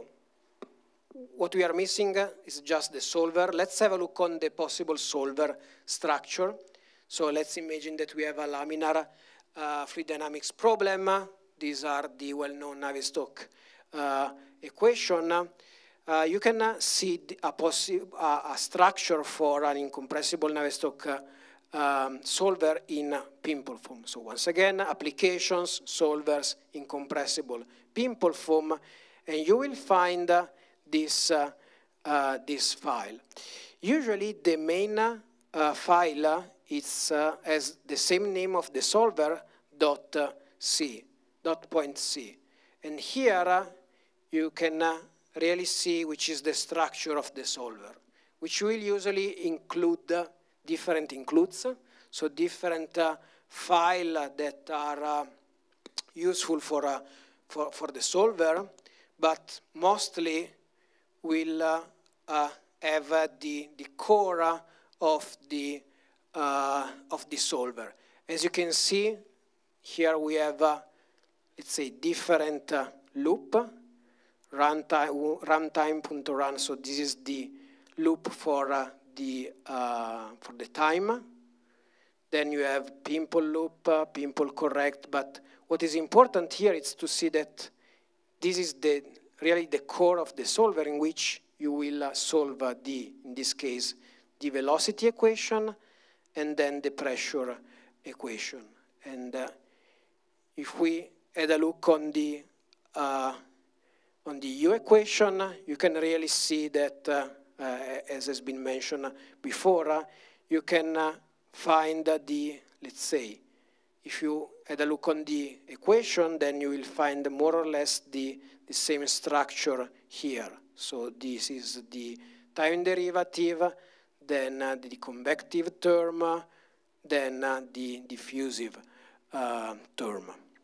Speaker 2: what we are missing is just the solver. Let's have a look on the possible solver structure. So let's imagine that we have a laminar uh, fluid dynamics problem. These are the well-known Navier-Stokes uh, equation. Uh, you can uh, see a, uh, a structure for an incompressible Navier-Stokes uh, um, solver in uh, pimple foam. So once again, applications, solvers, incompressible pimple foam, and you will find uh, this, uh, uh, this file. Usually the main uh, file uh, is, uh, has the same name of the solver, dot uh, C, dot point C. And here uh, you can uh, really see which is the structure of the solver, which will usually include uh, different includes, so different uh, files that are uh, useful for, uh, for, for the solver, but mostly will uh, uh, have uh, the, the core uh, of, the, uh, of the solver. As you can see, here we have, uh, let's say, different uh, loop, runtime, runtime.run, so this is the loop for uh, the uh, for the time. Then you have pimple loop, uh, pimple correct, but what is important here is to see that this is the really the core of the solver in which you will uh, solve uh, the, in this case, the velocity equation and then the pressure equation. And uh, if we had a look on the uh, on the U equation, you can really see that, uh, uh, as has been mentioned before, uh, you can uh, find uh, the, let's say, if you had a look on the equation, then you will find more or less the, the same structure here. So this is the time derivative, then uh, the convective term, uh, then uh, the diffusive uh, term,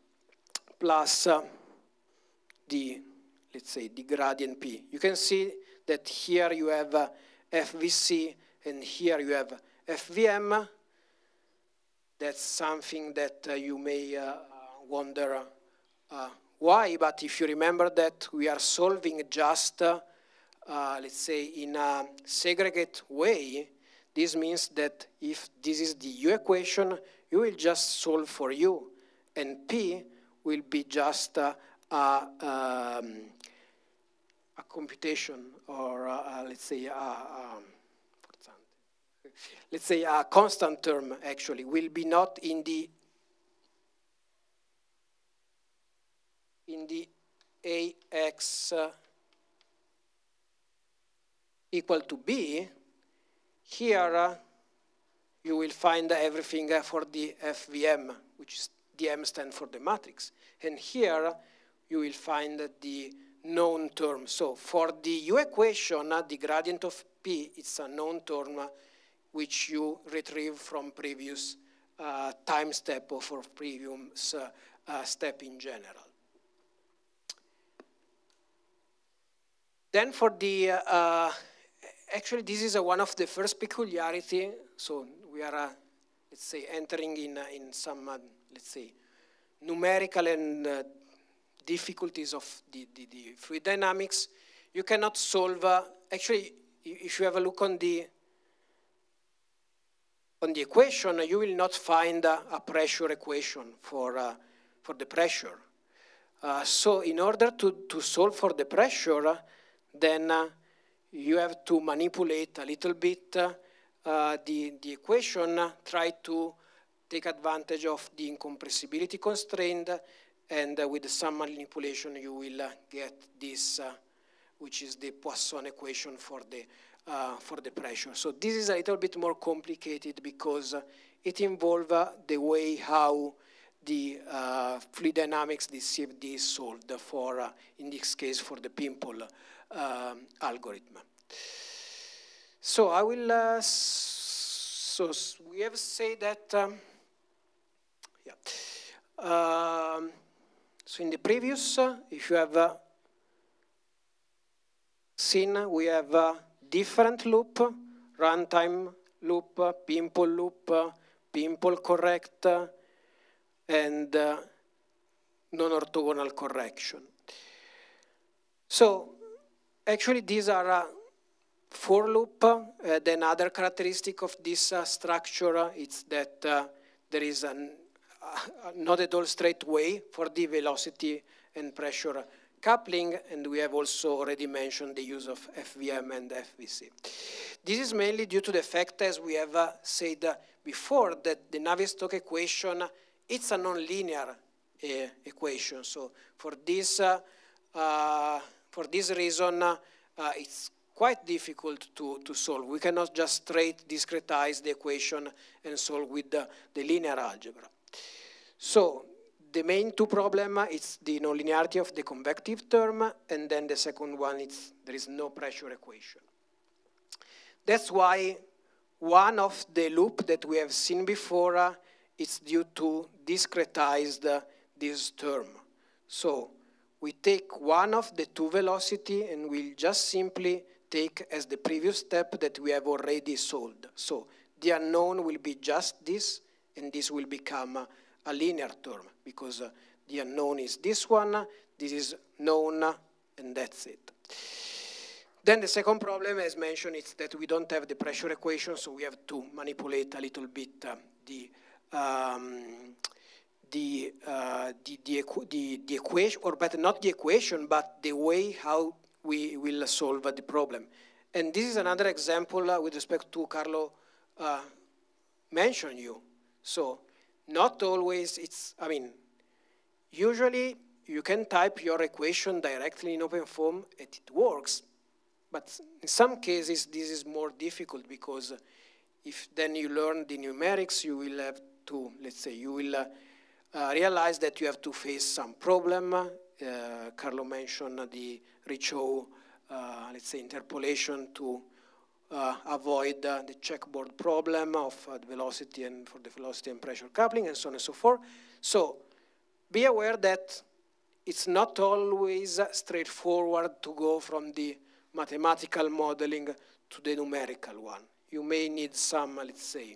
Speaker 2: plus uh, the, let's say, the gradient P. You can see that here you have uh, F V C and here you have F V M. That's something that uh, you may uh, wonder uh, why, but if you remember that we are solving just, uh, uh, let's say, in a segregate way, this means that if this is the U equation, you will just solve for U, and P will be just uh, a, um, a computation, or uh, uh, let's say, a, um, let's say a constant term, actually, will be not in the in the A X uh, equal to B. Here uh, you will find everything uh, for the F V M, which is the M stand for the matrix. And here uh, you will find uh, the known term. So for the U equation, uh, the gradient of P is a known term uh, which you retrieve from previous uh, time step or for previous uh, uh, step in general. Then for the, uh, actually this is uh, one of the first peculiarity, so we are, uh, let's say, entering in, uh, in some, uh, let's say, numerical and uh, difficulties of the, the, the fluid dynamics. You cannot solve, uh, actually, if you have a look on the, on the equation, you will not find uh, a pressure equation for, uh, for the pressure. Uh, so in order to, to solve for the pressure, uh, then uh, you have to manipulate a little bit uh, uh, the, the equation, uh, try to take advantage of the incompressibility constraint, and uh, with some manipulation you will uh, get this, uh, which is the Poisson equation for the, uh, for the pressure. So this is a little bit more complicated because uh, it involves uh, the way how the uh, fluid dynamics, the C F D is solved for, uh, in this case, for the Pimple uh, algorithm. So I will, uh, so we have said that, um, yeah. Um, so in the previous, uh, if you have uh, seen, we have a different loop, runtime loop, uh, Pimple loop, uh, Pimple correct, uh, and uh, non-orthogonal correction. So actually these are uh, for loop. Uh, then other characteristic of this uh, structure uh, is that uh, there is an, uh, not at all straight way for the velocity and pressure coupling, and we have also already mentioned the use of F V M and F V C. This is mainly due to the fact, as we have uh, said uh, before, that the Navier-Stokes equation, it's a nonlinear uh, equation. So for this, uh, uh, for this reason, uh, uh, it's quite difficult to, to solve. We cannot just straight discretize the equation and solve with the, the linear algebra. So the main two problems is the nonlinearity of the convective term, and then the second one is there is no pressure equation. That's why one of the loop that we have seen before uh, is due to discretize uh, this term. So we take one of the two velocity and we'll just simply take as the previous step that we have already solved. So the unknown will be just this, and this will become uh, a linear term, because uh, the unknown is this one, this is known, uh, and that's it. Then the second problem, as mentioned, is that we don't have the pressure equation, so we have to manipulate a little bit uh, the, um, the, uh, the, the, equ the, the equation, or better, not the equation, but the way how we will solve the problem. And this is another example uh, with respect to Carlo uh, mentioned you. So not always it's, I mean, usually you can type your equation directly in OpenFOAM and it works. But in some cases, this is more difficult because if then you learn the numerics, you will have to, let's say, you will uh, uh, realize that you have to face some problem. Uh, Carlo mentioned the Richow, uh, let's say, interpolation to uh, avoid uh, the checkboard problem of uh, the velocity and for the velocity and pressure coupling and so on and so forth. So be aware that it's not always straightforward to go from the mathematical modeling to the numerical one. You may need some, let's say,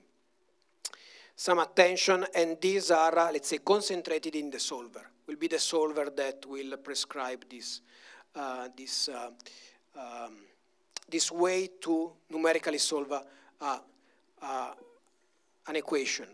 Speaker 2: some attention, and these are, uh, let's say, concentrated in the solver. Will be the solver that will prescribe this, uh, this, uh, um, this way to numerically solve a, a, a, an equation.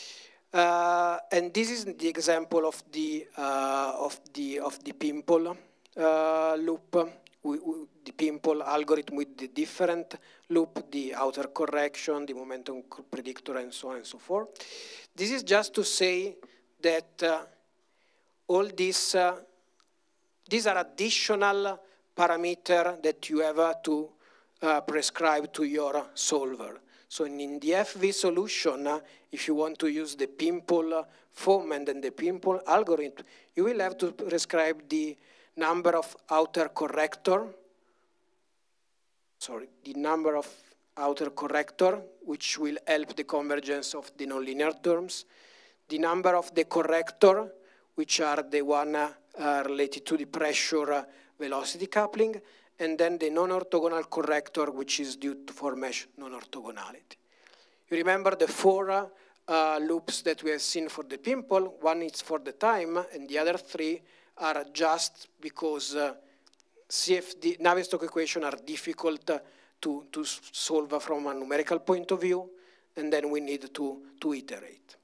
Speaker 2: Uh, and this is the example of the uh, of the of the Pimple uh, loop, we, we, the Pimple algorithm with the different loop, the outer correction, the momentum predictor, and so on and so forth. This is just to say that uh, all these uh, these are additional parameters that you have uh, to uh, prescribe to your solver. So in the F V solution, uh, if you want to use the Pimple uh, foam and then the Pimple algorithm, you will have to prescribe the number of outer corrector, sorry, the number of outer corrector, which will help the convergence of the nonlinear terms, the number of the corrector, which are the one uh, uh, related to the pressure uh, velocity coupling, and then the non-orthogonal corrector, which is due to for mesh non-orthogonality. You remember the four uh, uh, loops that we have seen for the pimple. One is for the time, and the other three are just because uh, C F D, Navier-Stokes equations are difficult uh, to, to solve from a numerical point of view, and then we need to, to iterate.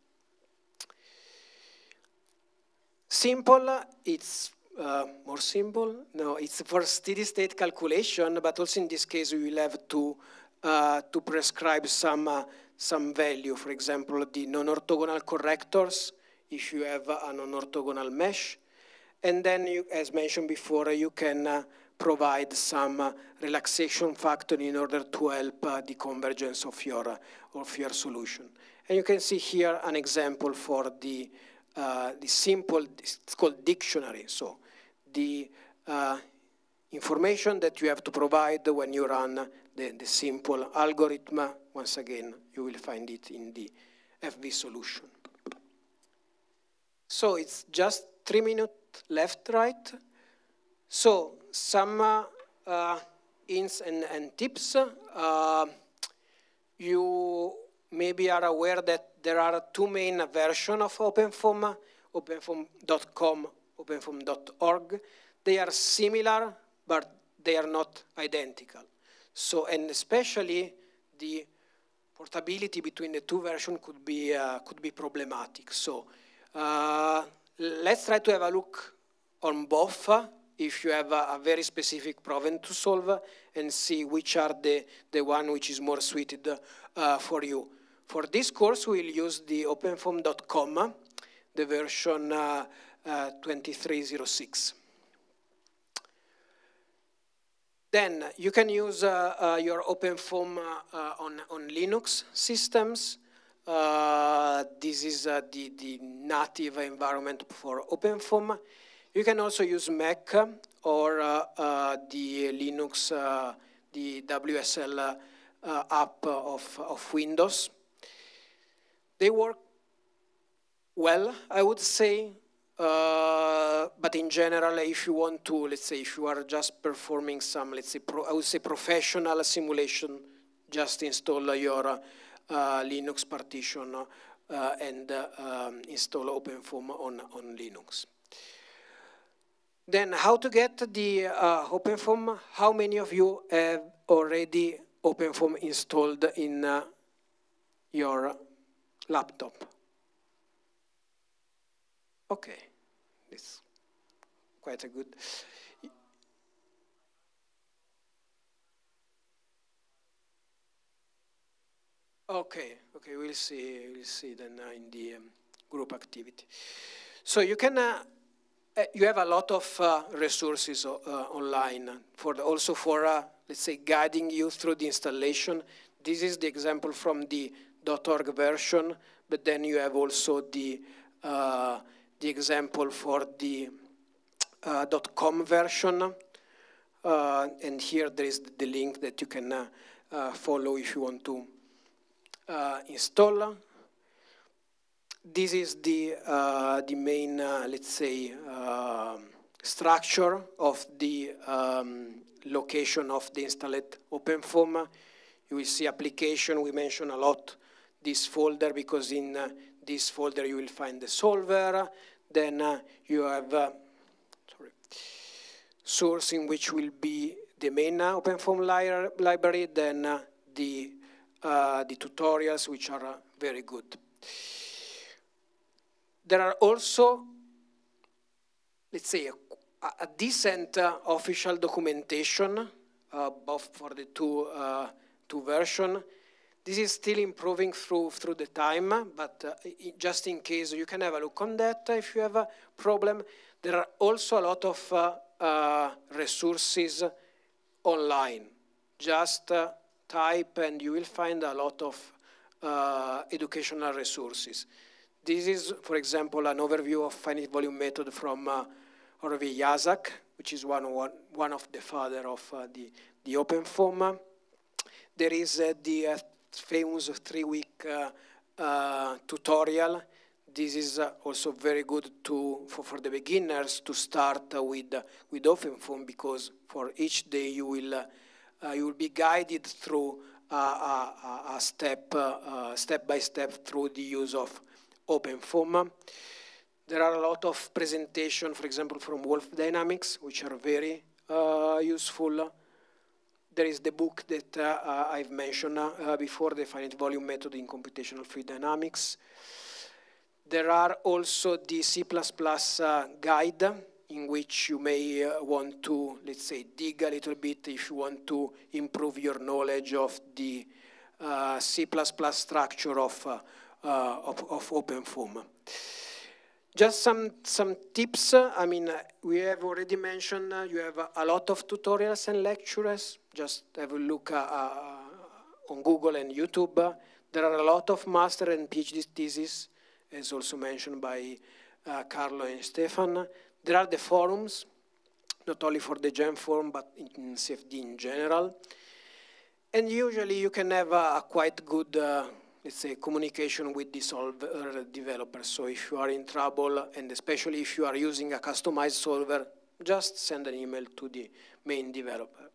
Speaker 2: Simple, it's uh, more simple. No, it's for steady state calculation, but also in this case we will have to, uh, to prescribe some, uh, some value. For example, the non-orthogonal correctors, if you have a non-orthogonal mesh. And then, you, as mentioned before, you can uh, provide some uh, relaxation factor in order to help uh, the convergence of your, uh, of your solution. And you can see here an example for the, uh, the simple, it's called dictionary. So the uh, information that you have to provide when you run the, the simple algorithm, once again, you will find it in the F V solution. So it's just three minutes left, right? So some uh, uh, hints and, and tips. Uh, you maybe are aware that there are two main versions of OpenFOAM, openfoam dot com, openfoam dot org. They are similar, but they are not identical. So, and especially the portability between the two versions could be, uh, could be problematic. So uh, let's try to have a look on both uh, if you have a, a very specific problem to solve and see which are the, the one which is more suited uh, for you. For this course, we'll use the openfoam dot com, the version uh, uh, twenty-three oh six. Then you can use uh, uh, your OpenFOAM uh, uh, on, on Linux systems. Uh, this is uh, the, the native environment for OpenFOAM. You can also use Mac or uh, uh, the Linux, uh, the W S L uh, uh, app of, of Windows. They work well, I would say, uh, but in general, if you want to, let's say, if you are just performing some, let's say, pro, I would say professional simulation, just install your uh, uh, Linux partition uh, and uh, um, install OpenFOAM on, on Linux. Then how to get the uh, OpenFOAM? How many of you have already OpenFOAM installed in uh, your laptop? Okay, it's quite a good. Okay, okay, we'll see, we'll see then uh, in the um, group activity. So you can, uh, uh, you have a lot of uh, resources uh, online for the, also for, uh, let's say, guiding you through the installation. This is the example from the .org version, but then you have also the uh, the example for the uh, .com version. Uh, and here there is the link that you can uh, uh, follow if you want to uh, install. This is the, uh, the main, uh, let's say, uh, structure of the um, location of the installed OpenFOAM. You will see application. We mention a lot this folder because in uh, this folder you will find the solver. Then uh, you have uh, sorry, source in which will be the main uh, OpenFOAM li library. Then uh, the uh, the tutorials, which are uh, very good. There are also, let's say, a, a decent uh, official documentation, uh, both for the two uh, two versions. This is still improving through through the time, but uh, just in case, you can have a look on that if you have a problem. There are also a lot of uh, uh, resources online. Just uh, type and you will find a lot of uh, educational resources. This is, for example, an overview of finite volume method from uh, Horvey Yazak, which is one, one, one of the father of uh, the, the OpenFOAM. there is uh, the uh, famous three-week uh, uh, tutorial. This is uh, also very good to, for, for the beginners to start uh, with, uh, with OpenFOAM, because for each day you will, uh, uh, you will be guided through uh, a, a step, uh, uh, step by step through the use of OpenFOAM. There are a lot of presentations, for example, from Wolf Dynamics, which are very uh, useful. There is the book that uh, uh, I've mentioned uh, before, the finite volume method in computational fluid dynamics. There are also the C plus plus uh, guide, in which you may uh, want to, let's say, dig a little bit if you want to improve your knowledge of the uh, C plus plus structure of, uh, uh, of, of OpenFOAM. Just some, some tips. I mean, uh, we have already mentioned uh, you have a, a lot of tutorials and lectures. Just have a look uh, uh, on Google and YouTube. There are a lot of master and PhD theses, as also mentioned by uh, Carlo and Stefan. There are the forums, not only for the GEM forum, but in C F D in general. And usually you can have a, a quite good uh, let's say, communication with the solver developer. So if you are in trouble, and especially if you are using a customized solver, just send an email to the main developer.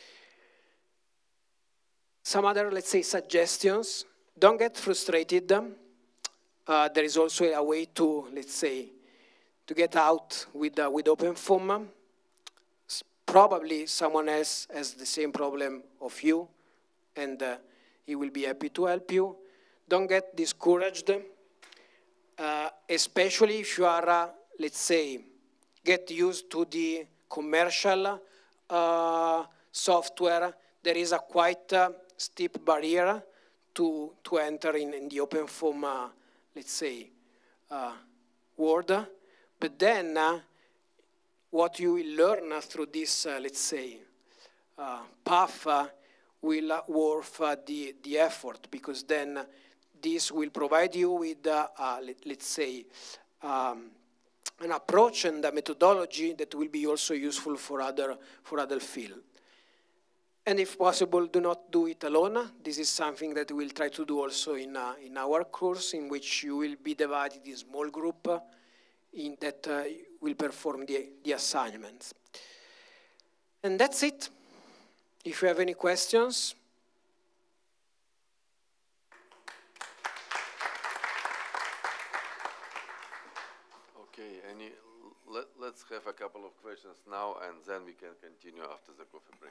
Speaker 2: Some other, let's say, suggestions. Don't get frustrated. Uh, there is also a way to, let's say, to get out with, uh, with OpenFOAM. Probably someone else has the same problem of you, and uh, he will be happy to help you. Don't get discouraged, uh, especially if you are, uh, let's say, get used to the commercial uh, software. There is a quite uh, steep barrier to, to enter in, in the OpenFOAM, uh, let's say, uh, world. But then, uh, what you will learn uh, through this, uh, let's say, uh, path uh, will uh, worth uh, the, the effort, because then this will provide you with, uh, uh, let, let's say, um, an approach and a methodology that will be also useful for other, for other fields. And if possible, do not do it alone. This is something that we'll try to do also in, uh, in our course, in which you will be divided in small group uh, in that uh, will perform the, the assignments. And that's it. If you have any questions.
Speaker 1: Okay, any, let, let's have a couple of questions now, and then we can continue after the coffee break.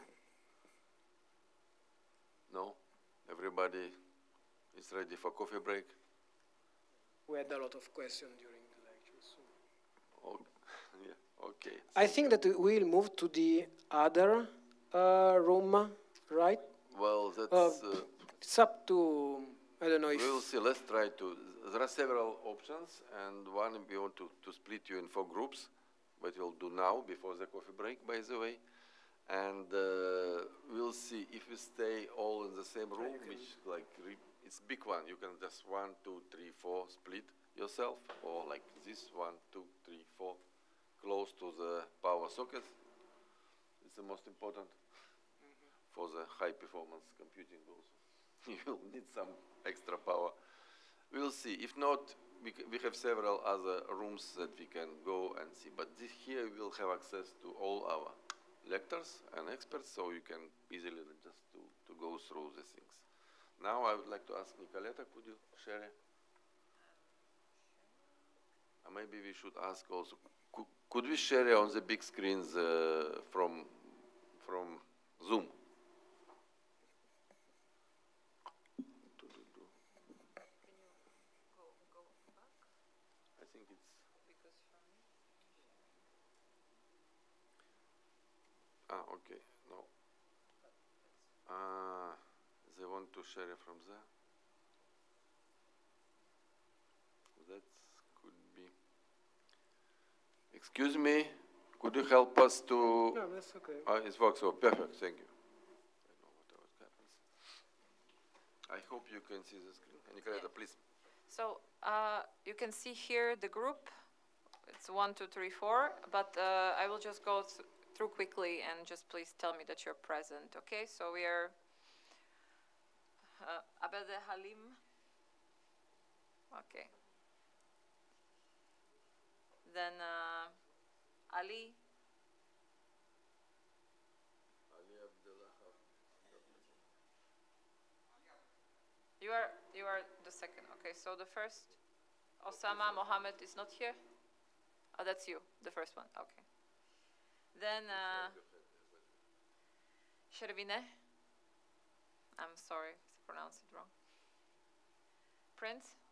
Speaker 1: No? Everybody is ready for coffee break?
Speaker 2: We had a lot of questions during the lecture. So.
Speaker 1: Okay. Yeah. Okay.
Speaker 2: I think that we'll move to the other uh, room, right?
Speaker 1: Well, that's...
Speaker 2: Uh,
Speaker 1: Uh,
Speaker 2: it's up to, I don't know if...
Speaker 1: we'll see. Let's try to... There are several options, and one we want to, to split you in four groups, but we'll do now, before the coffee break, by the way. And uh, we'll see if we stay all in the same room, which like re it's big one. You can just one, two, three, four split yourself, or like this one, two, three, four, close to the power socket. It's the most important mm-hmm. for the high performance computing also. You will need some extra power. We'll see. If not, we, we have several other rooms that we can go and see. But this here we will have access to all our lectors and experts, so you can easily just to, to go through the things. Now I would like to ask Nicoletta, could you share? Uh, maybe we should ask also, could, could we share on the big screens uh, from, from Zoom? I think it's... Ah, okay, no. Uh, they want to share it from there. That could be. Excuse me, could you help us to?
Speaker 2: No, that's okay.
Speaker 1: Uh, it works. So perfect. Thank you. I know what happens. I hope you can see the screen. Nicoletta, please.
Speaker 8: So uh, you can see here the group. It's one, two, three, four. But uh, I will just go th through quickly, and just please tell me that you're present. Okay. So we are Uh, Abed Halim. Okay. Then uh, Ali. You are you are the second. Okay, so the first, Osama Mohammed is not here. Oh, that's you, the first one. Okay. Then uh, Shervine. I'm sorry if I pronounced it wrong. Prince.